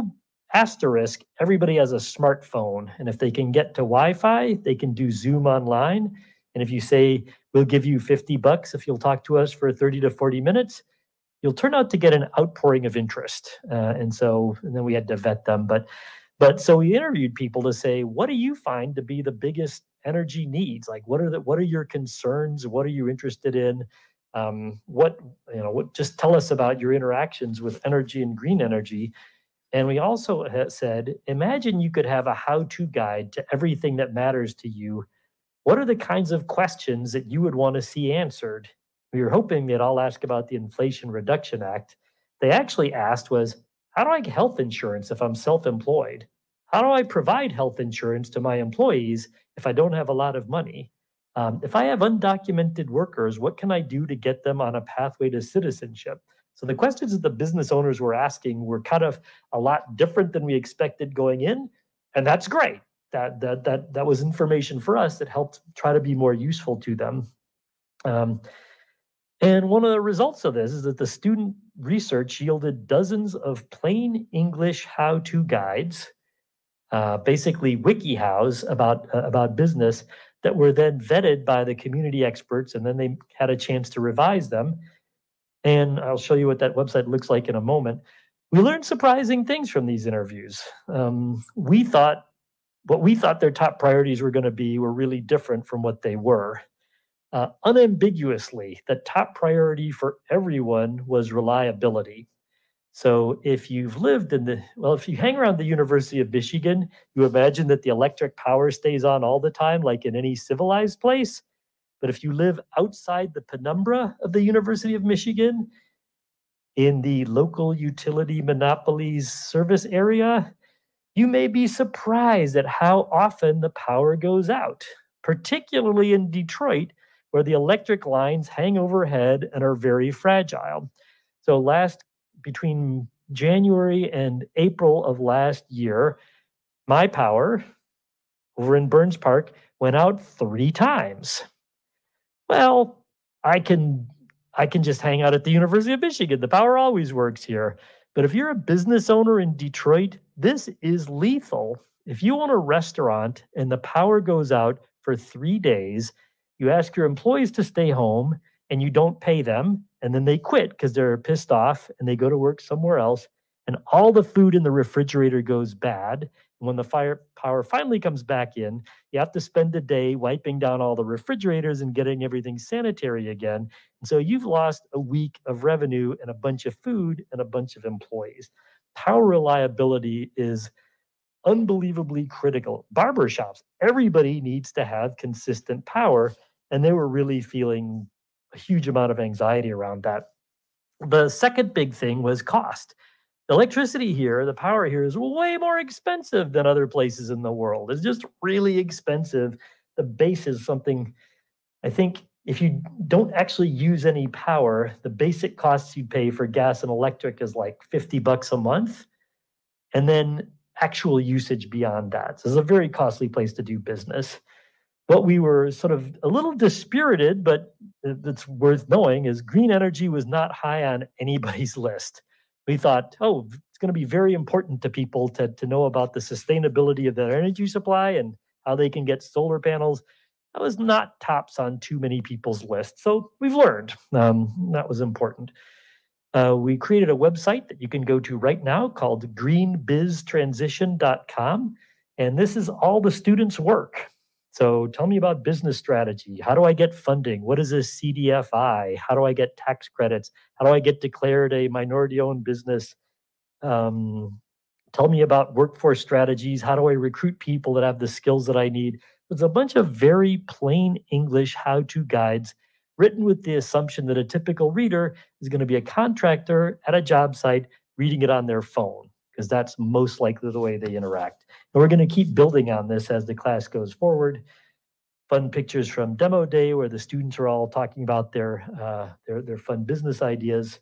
[SPEAKER 2] asterisk, everybody has a smartphone. And if they can get to Wi-Fi, they can do Zoom online. And if you say, we'll give you fifty bucks if you'll talk to us for thirty to forty minutes, you'll turn out to get an outpouring of interest. Uh, and so, and then we had to vet them. But, but so we interviewed people to say, what do you find to be the biggest energy needs? Like, what are the, what are your concerns? What are you interested in? Um, what, you know, what, just tell us about your interactions with energy and green energy. And we also said, imagine you could have a how-to guide to everything that matters to you. What are the kinds of questions that you would want to see answered? We were hoping they'd all ask about the Inflation Reduction Act. They actually asked was, how do I get health insurance if I'm self-employed? How do I provide health insurance to my employees if I don't have a lot of money? Um, if I have undocumented workers, what can I do to get them on a pathway to citizenship? So the questions that the business owners were asking were kind of a lot different than we expected going in, and that's great. That that that that was information for us that helped try to be more useful to them. Um, and one of the results of this is that the student research yielded dozens of plain English how-to guides, uh, basically WikiHows about uh, about business, that were then vetted by the community experts, and then they had a chance to revise them. And I'll show you what that website looks like in a moment. We learned surprising things from these interviews. Um, we thought what we thought their top priorities were going to be were really different from what they were. Uh, unambiguously, the top priority for everyone was reliability. So if you've lived in the, well, if you hang around the University of Michigan, you imagine that the electric power stays on all the time, like in any civilized place. But if you live outside the penumbra of the University of Michigan, in the local utility monopolies service area, you may be surprised at how often the power goes out, particularly in Detroit, where the electric lines hang overhead and are very fragile. So last, between January and April of last year, my power over in Burns Park went out three times. Well, I can I can just hang out at the University of Michigan. The power always works here. But if you're a business owner in Detroit, this is lethal. If you own a restaurant and the power goes out for three days, you ask your employees to stay home and you don't pay them, and then they quit because they're pissed off and they go to work somewhere else, and all the food in the refrigerator goes bad. And when the fire power finally comes back in, you have to spend a day wiping down all the refrigerators and getting everything sanitary again. And so you've lost a week of revenue and a bunch of food and a bunch of employees. Power reliability is unbelievably critical. Barbershops, everybody needs to have consistent power, and they were really feeling a huge amount of anxiety around that. The second big thing was cost. Electricity here, the power here is way more expensive than other places in the world. It's just really expensive. The base is something, I think, if you don't actually use any power, the basic costs you pay for gas and electric is like fifty bucks a month. And then actual usage beyond that. So it's a very costly place to do business. What we were sort of a little dispirited, but it's worth knowing, is green energy was not high on anybody's list. We thought, oh, it's going to be very important to people to, to know about the sustainability of their energy supply and how they can get solar panels. That was not tops on too many people's lists. So we've learned um, that was important. Uh, we created a website that you can go to right now called green biz transition dot com. And this is all the students' work. So tell me about business strategy. How do I get funding? What is a C D F I? How do I get tax credits? How do I get declared a minority-owned business? Um, tell me about workforce strategies. How do I recruit people that have the skills that I need? It's a bunch of very plain English how-to guides written with the assumption that a typical reader is going to be a contractor at a job site reading it on their phone, because that's most likely the way they interact. And we're going to keep building on this as the class goes forward. Fun pictures from demo day where the students are all talking about their, uh, their, their fun business ideas.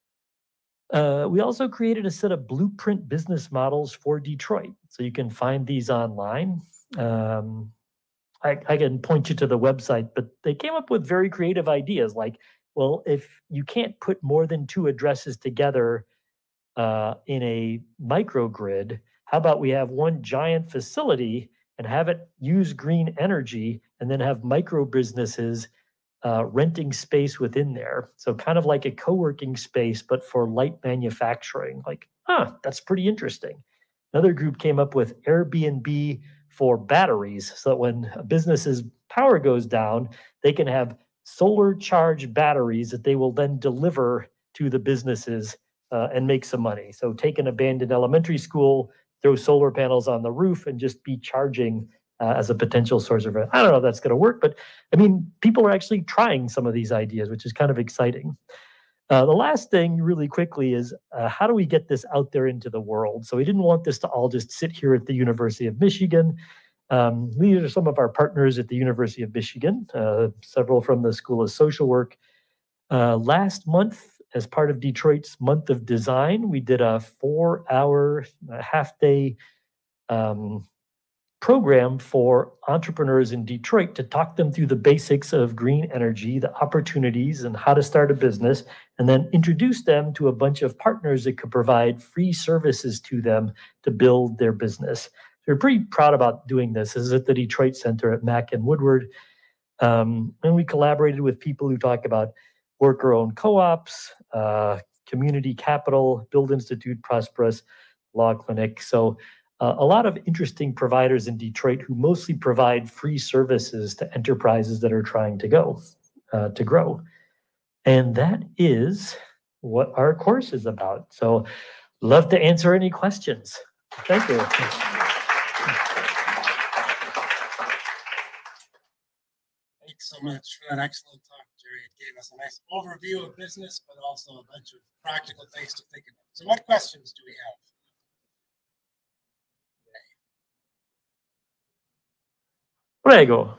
[SPEAKER 2] Uh, we also created a set of blueprint business models for Detroit. So you can find these online. Um, I, I can point you to the website, but they came up with very creative ideas like, well, if you can't put more than two addresses together uh, in a microgrid, How about we have one giant facility and have it use green energy and then have micro businesses uh, renting space within there. So kind of like a co-working space, but for light manufacturing. Like, huh, that's pretty interesting. Another group came up with Airbnb for batteries, so that when a business's power goes down, they can have solar charged batteries that they will then deliver to the businesses uh, and make some money. So take an abandoned elementary school, throw solar panels on the roof, and just be charging uh, as a potential source of it. I don't know if that's going to work, but I mean, people are actually trying some of these ideas, which is kind of exciting. Uh, the last thing really quickly is uh, how do we get this out there into the world? So we didn't want this to all just sit here at the University of Michigan. Um, these are some of our partners at the University of Michigan, uh, several from the School of Social Work. Uh, last month, as part of Detroit's Month of Design, we did a four-hour, half-day um, program for entrepreneurs in Detroit to talk them through the basics of green energy, the opportunities, and how to start a business, and then introduce them to a bunch of partners that could provide free services to them to build their business. So we're pretty proud about doing this. This is at the Detroit Center at Mack and Woodward. Um, and we collaborated with people who talk about worker-owned co-ops, uh, community capital, Build Institute, Prosperous, Law Clinic. So Uh, a lot of interesting providers in Detroit who mostly provide free services to enterprises that are trying to go, uh, to grow. And that is what our course is about. So love to answer any questions. Thank you.
[SPEAKER 1] Thanks so much for that excellent talk, Jerry. It gave us a nice overview of business, but also a bunch of practical things to think about. So what questions do we have?
[SPEAKER 2] Prego.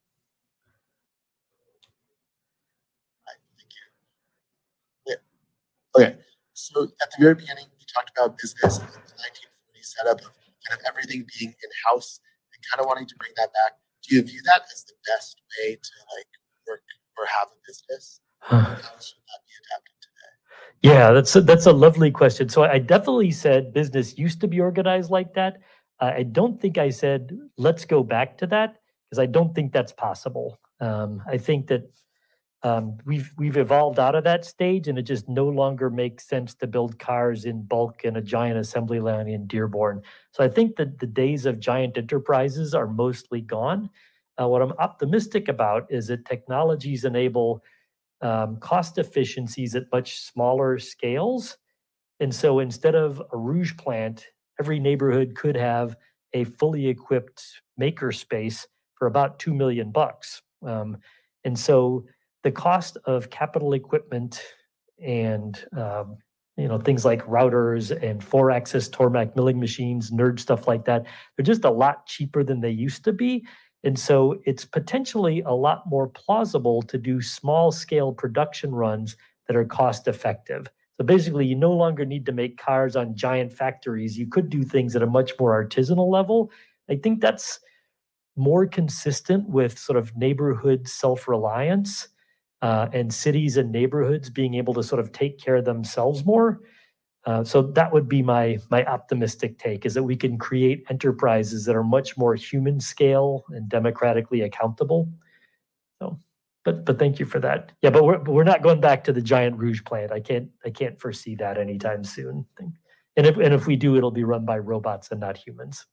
[SPEAKER 3] Thank you. Yeah. Okay. So at the very beginning, you talked about business and the nineteen forties setup of kind of everything being in-house and kind of wanting to bring that back. Do you view that as the best way to like work or have a business? How should that be adapted today?
[SPEAKER 2] Yeah, that's a, that's a lovely question. So I definitely said business used to be organized like that. Uh, I don't think I said let's go back to that, because I don't think that's possible. Um, I think that um, we've we've evolved out of that stage, and it just no longer makes sense to build cars in bulk in a giant assembly line in Dearborn. So I think that the days of giant enterprises are mostly gone. Uh, what I'm optimistic about is that technologies enable um, cost efficiencies at much smaller scales. And so instead of a rouge plant, every neighborhood could have a fully equipped maker space for about two million bucks. Um, and so the cost of capital equipment and um, you know, things like routers and four-axis Tormac milling machines, nerd stuff like that, they're just a lot cheaper than they used to be. And so it's potentially a lot more plausible to do small-scale production runs that are cost-effective. So basically, you no longer need to make cars on giant factories. You could do things at a much more artisanal level. I think that's more consistent with sort of neighborhood self-reliance uh, and cities and neighborhoods being able to sort of take care of themselves more. Uh, so that would be my my optimistic take, is that we can create enterprises that are much more human scale and democratically accountable. So, but but thank you for that. Yeah, but we're we're not going back to the giant rouge plant. I can't I can't foresee that anytime soon. And if and if we do, it'll be run by robots and not humans.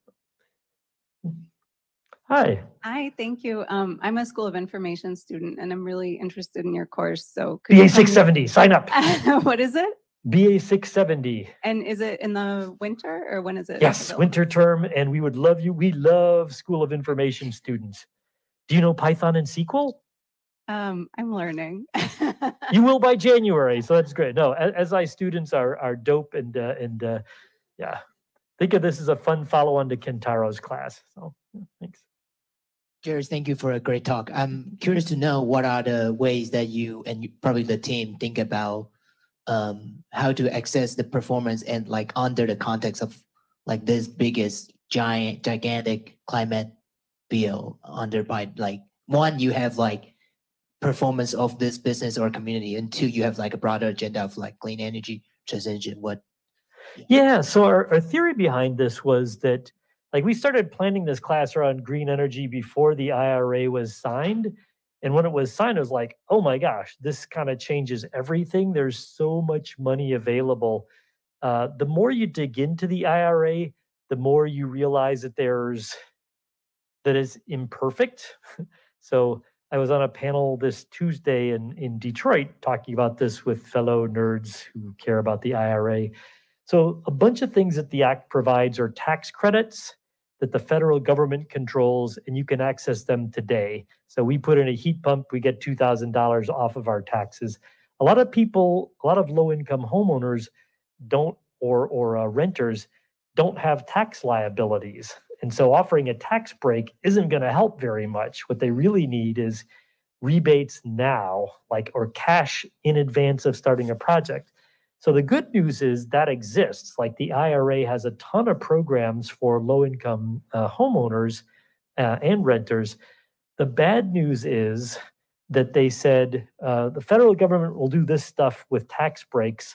[SPEAKER 2] Hi.
[SPEAKER 4] Hi, thank you. Um, I'm a School of Information student, and I'm really interested in your course. So could
[SPEAKER 2] B A
[SPEAKER 4] you tell
[SPEAKER 2] six
[SPEAKER 4] me-
[SPEAKER 2] seventy, sign up.
[SPEAKER 4] What is it?
[SPEAKER 2] B A six seventy.
[SPEAKER 4] And is it in the winter, or when is it?
[SPEAKER 2] Yes,
[SPEAKER 4] available?
[SPEAKER 2] winter term, and we would love you. We love School of Information students. Do you know Python and S Q L?
[SPEAKER 4] Um, I'm learning.
[SPEAKER 2] You will by January, so that's great. No, as, as I students are are dope, and uh, and uh, yeah, think of this as a fun follow-on to Kentaro's class. So yeah, thanks.
[SPEAKER 5] Jerry, thank you for a great talk. I'm curious to know what are the ways that you and you, probably the team think about um, how to access the performance and like under the context of like this biggest giant gigantic climate bill under by like one, you have like performance of this business or community, and two, you have like a broader agenda of like clean energy transition. What
[SPEAKER 2] Yeah, so our, our theory behind this was that, like, we started planning this class around green energy before the I R A was signed. And when it was signed, it was like, oh my gosh, this kind of changes everything. There's so much money available. Uh, the more you dig into the I R A, the more you realize that there's that is imperfect. So I was on a panel this Tuesday in, in Detroit talking about this with fellow nerds who care about the I R A. So a bunch of things that the Act provides are tax credits that the federal government controls, and you can access them today. So we put in a heat pump, we get two thousand dollars off of our taxes. A lot of people, a lot of low-income homeowners don't, or, or uh, renters don't have tax liabilities. And so offering a tax break isn't going to help very much. What they really need is rebates now, like, or cash in advance of starting a project. So the good news is that exists. Like, the I R A has a ton of programs for low-income uh, homeowners uh, and renters. The bad news is that they said uh, the federal government will do this stuff with tax breaks,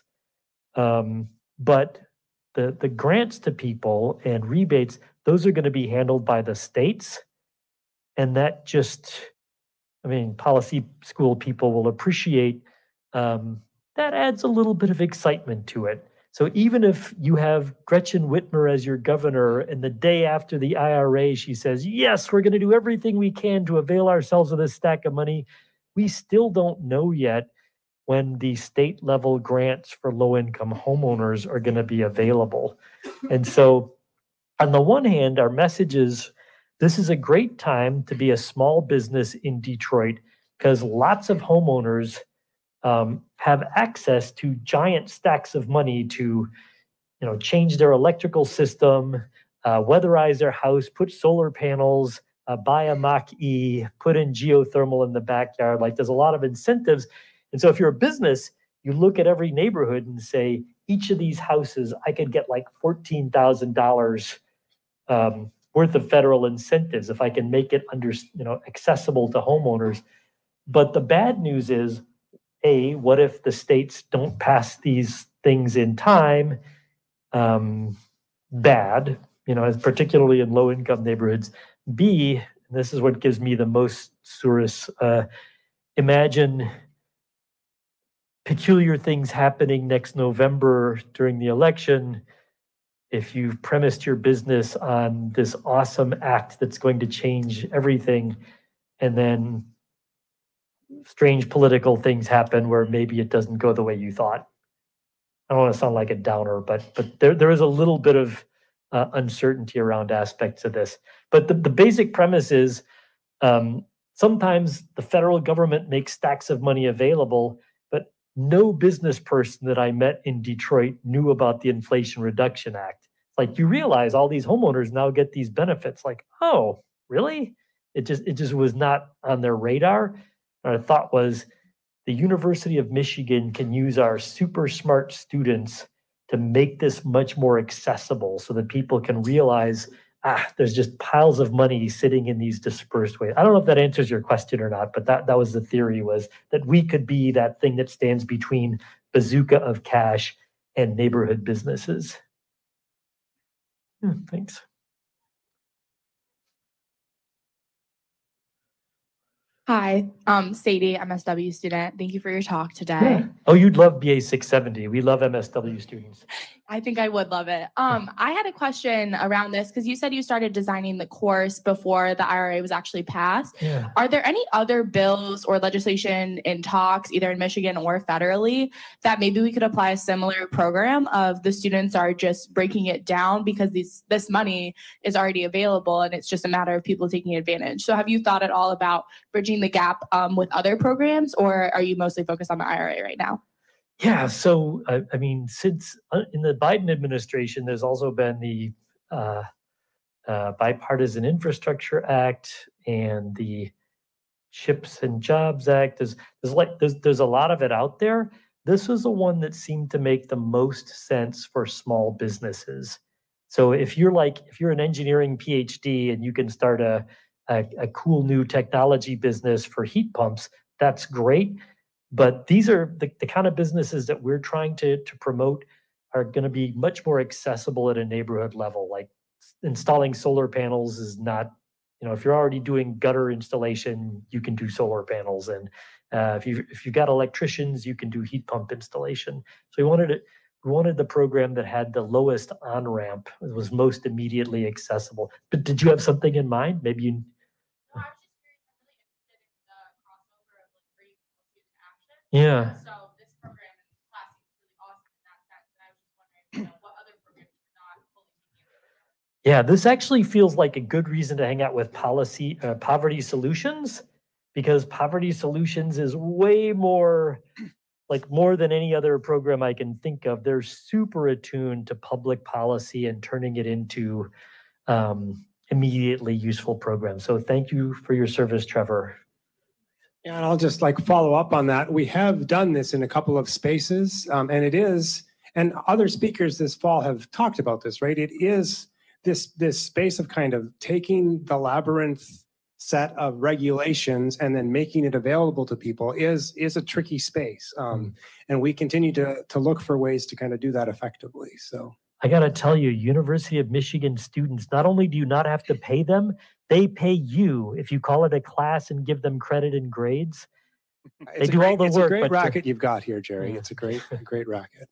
[SPEAKER 2] um, but the, the grants to people and rebates, those are going to be handled by the states. And that just, I mean, policy school people will appreciate um, that adds a little bit of excitement to it. So even if you have Gretchen Whitmer as your governor, and the day after the I R A, she says, yes, we're going to do everything we can to avail ourselves of this stack of money, we still don't know yet when the state level grants for low income homeowners are going to be available. And so on the one hand, our message is this is a great time to be a small business in Detroit because lots of homeowners um, have access to giant stacks of money to, you know, change their electrical system, uh, weatherize their house, put solar panels, uh, buy a Mach-E, put in geothermal in the backyard. Like, there's a lot of incentives. And so if you're a business, you look at every neighborhood and say, each of these houses, I could get like fourteen thousand dollars um, worth of federal incentives if I can make it under, you know, accessible to homeowners. But the bad news is, A, what if the states don't pass these things in time? Um, bad, you know, as particularly in low-income neighborhoods. B, and this is what gives me the most solace, uh, imagine peculiar things happening next November during the election. If you've premised your business on this awesome act that's going to change everything, and then strange political things happen where maybe it doesn't go the way you thought. I don't want to sound like a downer, but but there, there is a little bit of uh, uncertainty around aspects of this. But the, the basic premise is um, sometimes the federal government makes stacks of money available, but no business person that I met in Detroit knew about the Inflation Reduction Act. Like, you realize all these homeowners now get these benefits. Like, oh, really? It just it just was not on their radar. Our thought was the University of Michigan can use our super smart students to make this much more accessible so that people can realize, ah, there's just piles of money sitting in these dispersed ways. I don't know if that answers your question or not, but that, that was the theory, was that we could be that thing that stands between bazooka of cash and neighborhood businesses. Hmm, thanks.
[SPEAKER 6] Hi, um, Sadie, M S W student. Thank you for your talk today.
[SPEAKER 2] Yeah. Oh, you'd love B A six seventy. We love M S W students.
[SPEAKER 6] I think I would love it. Um, I had a question around this because you said you started designing the course before the I R A was actually passed.
[SPEAKER 2] Yeah.
[SPEAKER 6] Are there any other bills or legislation in talks, either in Michigan or federally, that maybe we could apply a similar program of the students are just breaking it down because these, this money is already available and it's just a matter of people taking advantage? So have you thought at all about bridging the gap um, with other programs, or are you mostly focused on the I R A right now?
[SPEAKER 2] Yeah, so uh, I mean, since uh, in the Biden administration, there's also been the uh, uh, Bipartisan Infrastructure Act and the Chips and Jobs Act. There's there's like there's there's a lot of it out there. This was the one that seemed to make the most sense for small businesses. So if you're like if you're an engineering PhD and you can start a a, a cool new technology business for heat pumps, that's great. But these are the, the kind of businesses that we're trying to, to promote are going to be much more accessible at a neighborhood level. Like installing solar panels is not, you know, if you're already doing gutter installation, you can do solar panels. And uh, if you if you've got electricians, you can do heat pump installation. So we wanted it. We wanted the program that had the lowest on-ramp, it was most immediately accessible. But did you have something in mind? Maybe you.
[SPEAKER 6] No, I was just curious. I'm really interested in the crossover of like bringing policy into action.
[SPEAKER 2] Yeah.
[SPEAKER 6] So this program in class is really awesome in that sense. And I was just wondering, you know, what other programs were not fully taking it.
[SPEAKER 2] Yeah, this actually feels like a good reason to hang out with policy uh, poverty solutions, because poverty solutions is way more, like more than any other program I can think of. They're super attuned to public policy and turning it into um, immediately useful programs. So thank you for your service, Trevor.
[SPEAKER 1] Yeah, and I'll just like follow up on that. We have done this in a couple of spaces, um, and it is, and other speakers this fall have talked about this, right? It is this this space of kind of taking the labyrinth set of regulations and then making it available to people is is a tricky space, um, mm. and we continue to to look for ways to kind of do that effectively. So
[SPEAKER 2] I got to tell you, University of Michigan students, not only do you not have to pay them, they pay you if you call it a class and give them credit and grades.
[SPEAKER 1] It's
[SPEAKER 2] they do
[SPEAKER 1] great,
[SPEAKER 2] all the
[SPEAKER 1] it's
[SPEAKER 2] work.
[SPEAKER 1] It's a great
[SPEAKER 2] but
[SPEAKER 1] racket you've got here, Jerry.
[SPEAKER 2] Yeah.
[SPEAKER 1] It's a great, great racket.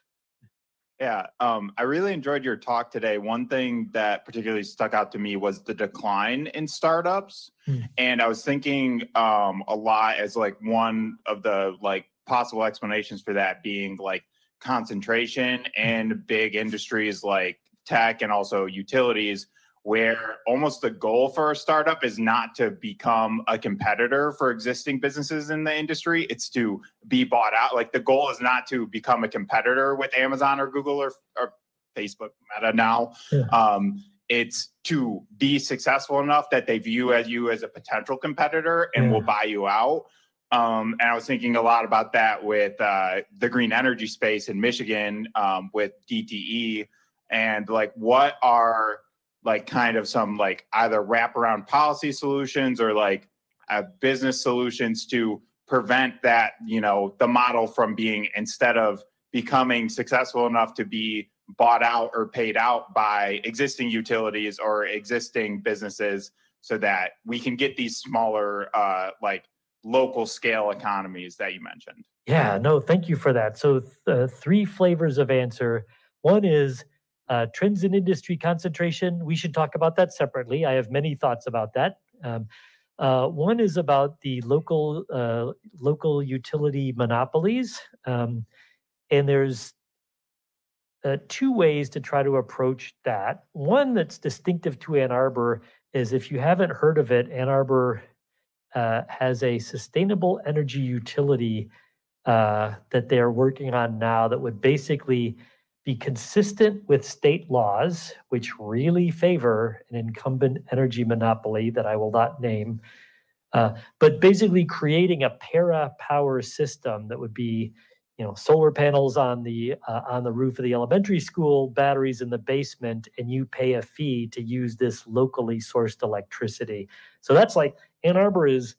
[SPEAKER 7] Yeah, um, I really enjoyed your talk today. One thing that particularly stuck out to me was the decline in startups. Hmm. And I was thinking um, a lot as like one of the like possible explanations for that being like concentration in big industries like tech and also utilities, where almost the goal for a startup is not to become a competitor for existing businesses in the industry. It's to be bought out. Like the goal is not to become a competitor with Amazon or Google or, or Facebook, Meta now. Yeah. Um, it's to be successful enough that they view as you as a potential competitor and yeah. will buy you out. Um, and I was thinking a lot about that with uh, the green energy space in Michigan um, with D T E, and like what are like kind of some like either wraparound policy solutions or like uh, business solutions to prevent that, you know, the model from being, instead of becoming successful enough to be bought out or paid out by existing utilities or existing businesses, so that we can get these smaller uh, like local scale economies that you mentioned.
[SPEAKER 2] Yeah, no, thank you for that. So th- uh, three flavors of answer. One is Uh, trends in industry concentration. We should talk about that separately. I have many thoughts about that. Um, uh, one is about the local uh, local utility monopolies, um, and there's uh, two ways to try to approach that. One that's distinctive to Ann Arbor is, if you haven't heard of it, Ann Arbor uh, has a sustainable energy utility uh, that they are working on now that would basically be consistent with state laws, which really favor an incumbent energy monopoly that I will not name, uh, but basically creating a para power system that would be, you know, solar panels on the uh, on the roof of the elementary school, batteries in the basement, and you pay a fee to use this locally sourced electricity. So that's like Ann Arbor is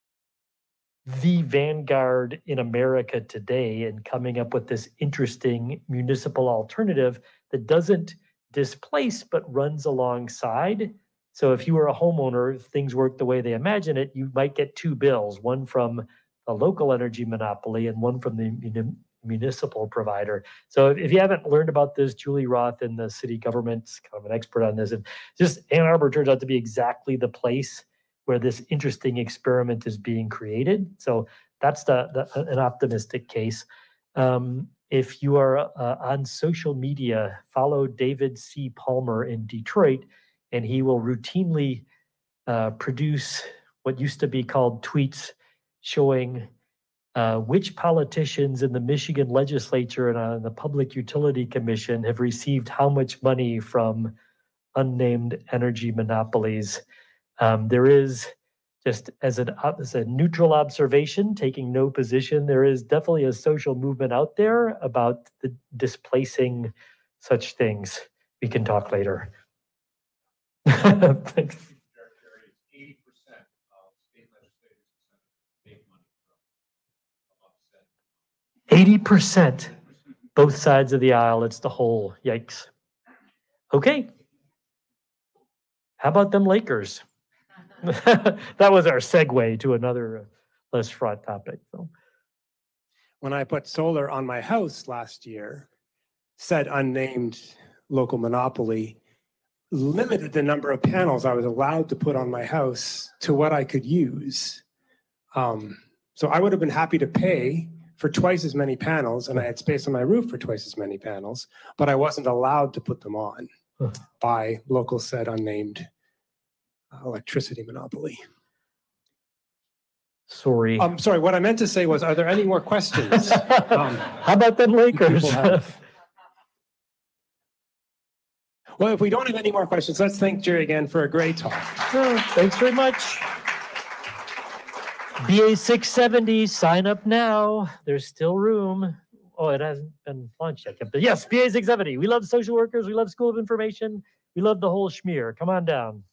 [SPEAKER 2] the vanguard in America today in coming up with this interesting municipal alternative that doesn't displace but runs alongside. So if you were a homeowner, if things work the way they imagine it, you might get two bills, one from a local energy monopoly and one from the muni- municipal provider. So if, if you haven't learned about this, Julie Roth in the city government's kind of an expert on this, and just Ann Arbor turns out to be exactly the place where this interesting experiment is being created. So that's the, the an optimistic case. Um, if you are uh, on social media, follow David C. Palmer in Detroit, and he will routinely uh, produce what used to be called tweets showing uh, which politicians in the Michigan legislature and on the Public Utility Commission have received how much money from unnamed energy monopolies. Um, there is, just as, an, as a neutral observation, taking no position, there is definitely a social movement out there about the displacing such things. We can talk later. Thanks. eighty percent. Both sides of the aisle, it's the whole, yikes. Okay. How about them Lakers? That was our segue to another uh, less fraught topic. So.
[SPEAKER 1] When I put solar on my house last year, said unnamed local monopoly limited the number of panels I was allowed to put on my house to what I could use. Um, so I would have been happy to pay for twice as many panels, and I had space on my roof for twice as many panels, but I wasn't allowed to put them on huh. by local said unnamed electricity monopoly.
[SPEAKER 2] Sorry.
[SPEAKER 1] I'm um, sorry, what I meant to say was, are there any more questions? um,
[SPEAKER 2] How about them Lakers?
[SPEAKER 1] Well, if we don't have any more questions, let's thank Jerry again for a great talk.
[SPEAKER 2] Oh, thanks very much. B A six seventy, sign up now. There's still room. Oh, it hasn't been launched yet. But yes, B A six seventy. We love social workers. We love School of Information. We love the whole schmear. Come on down.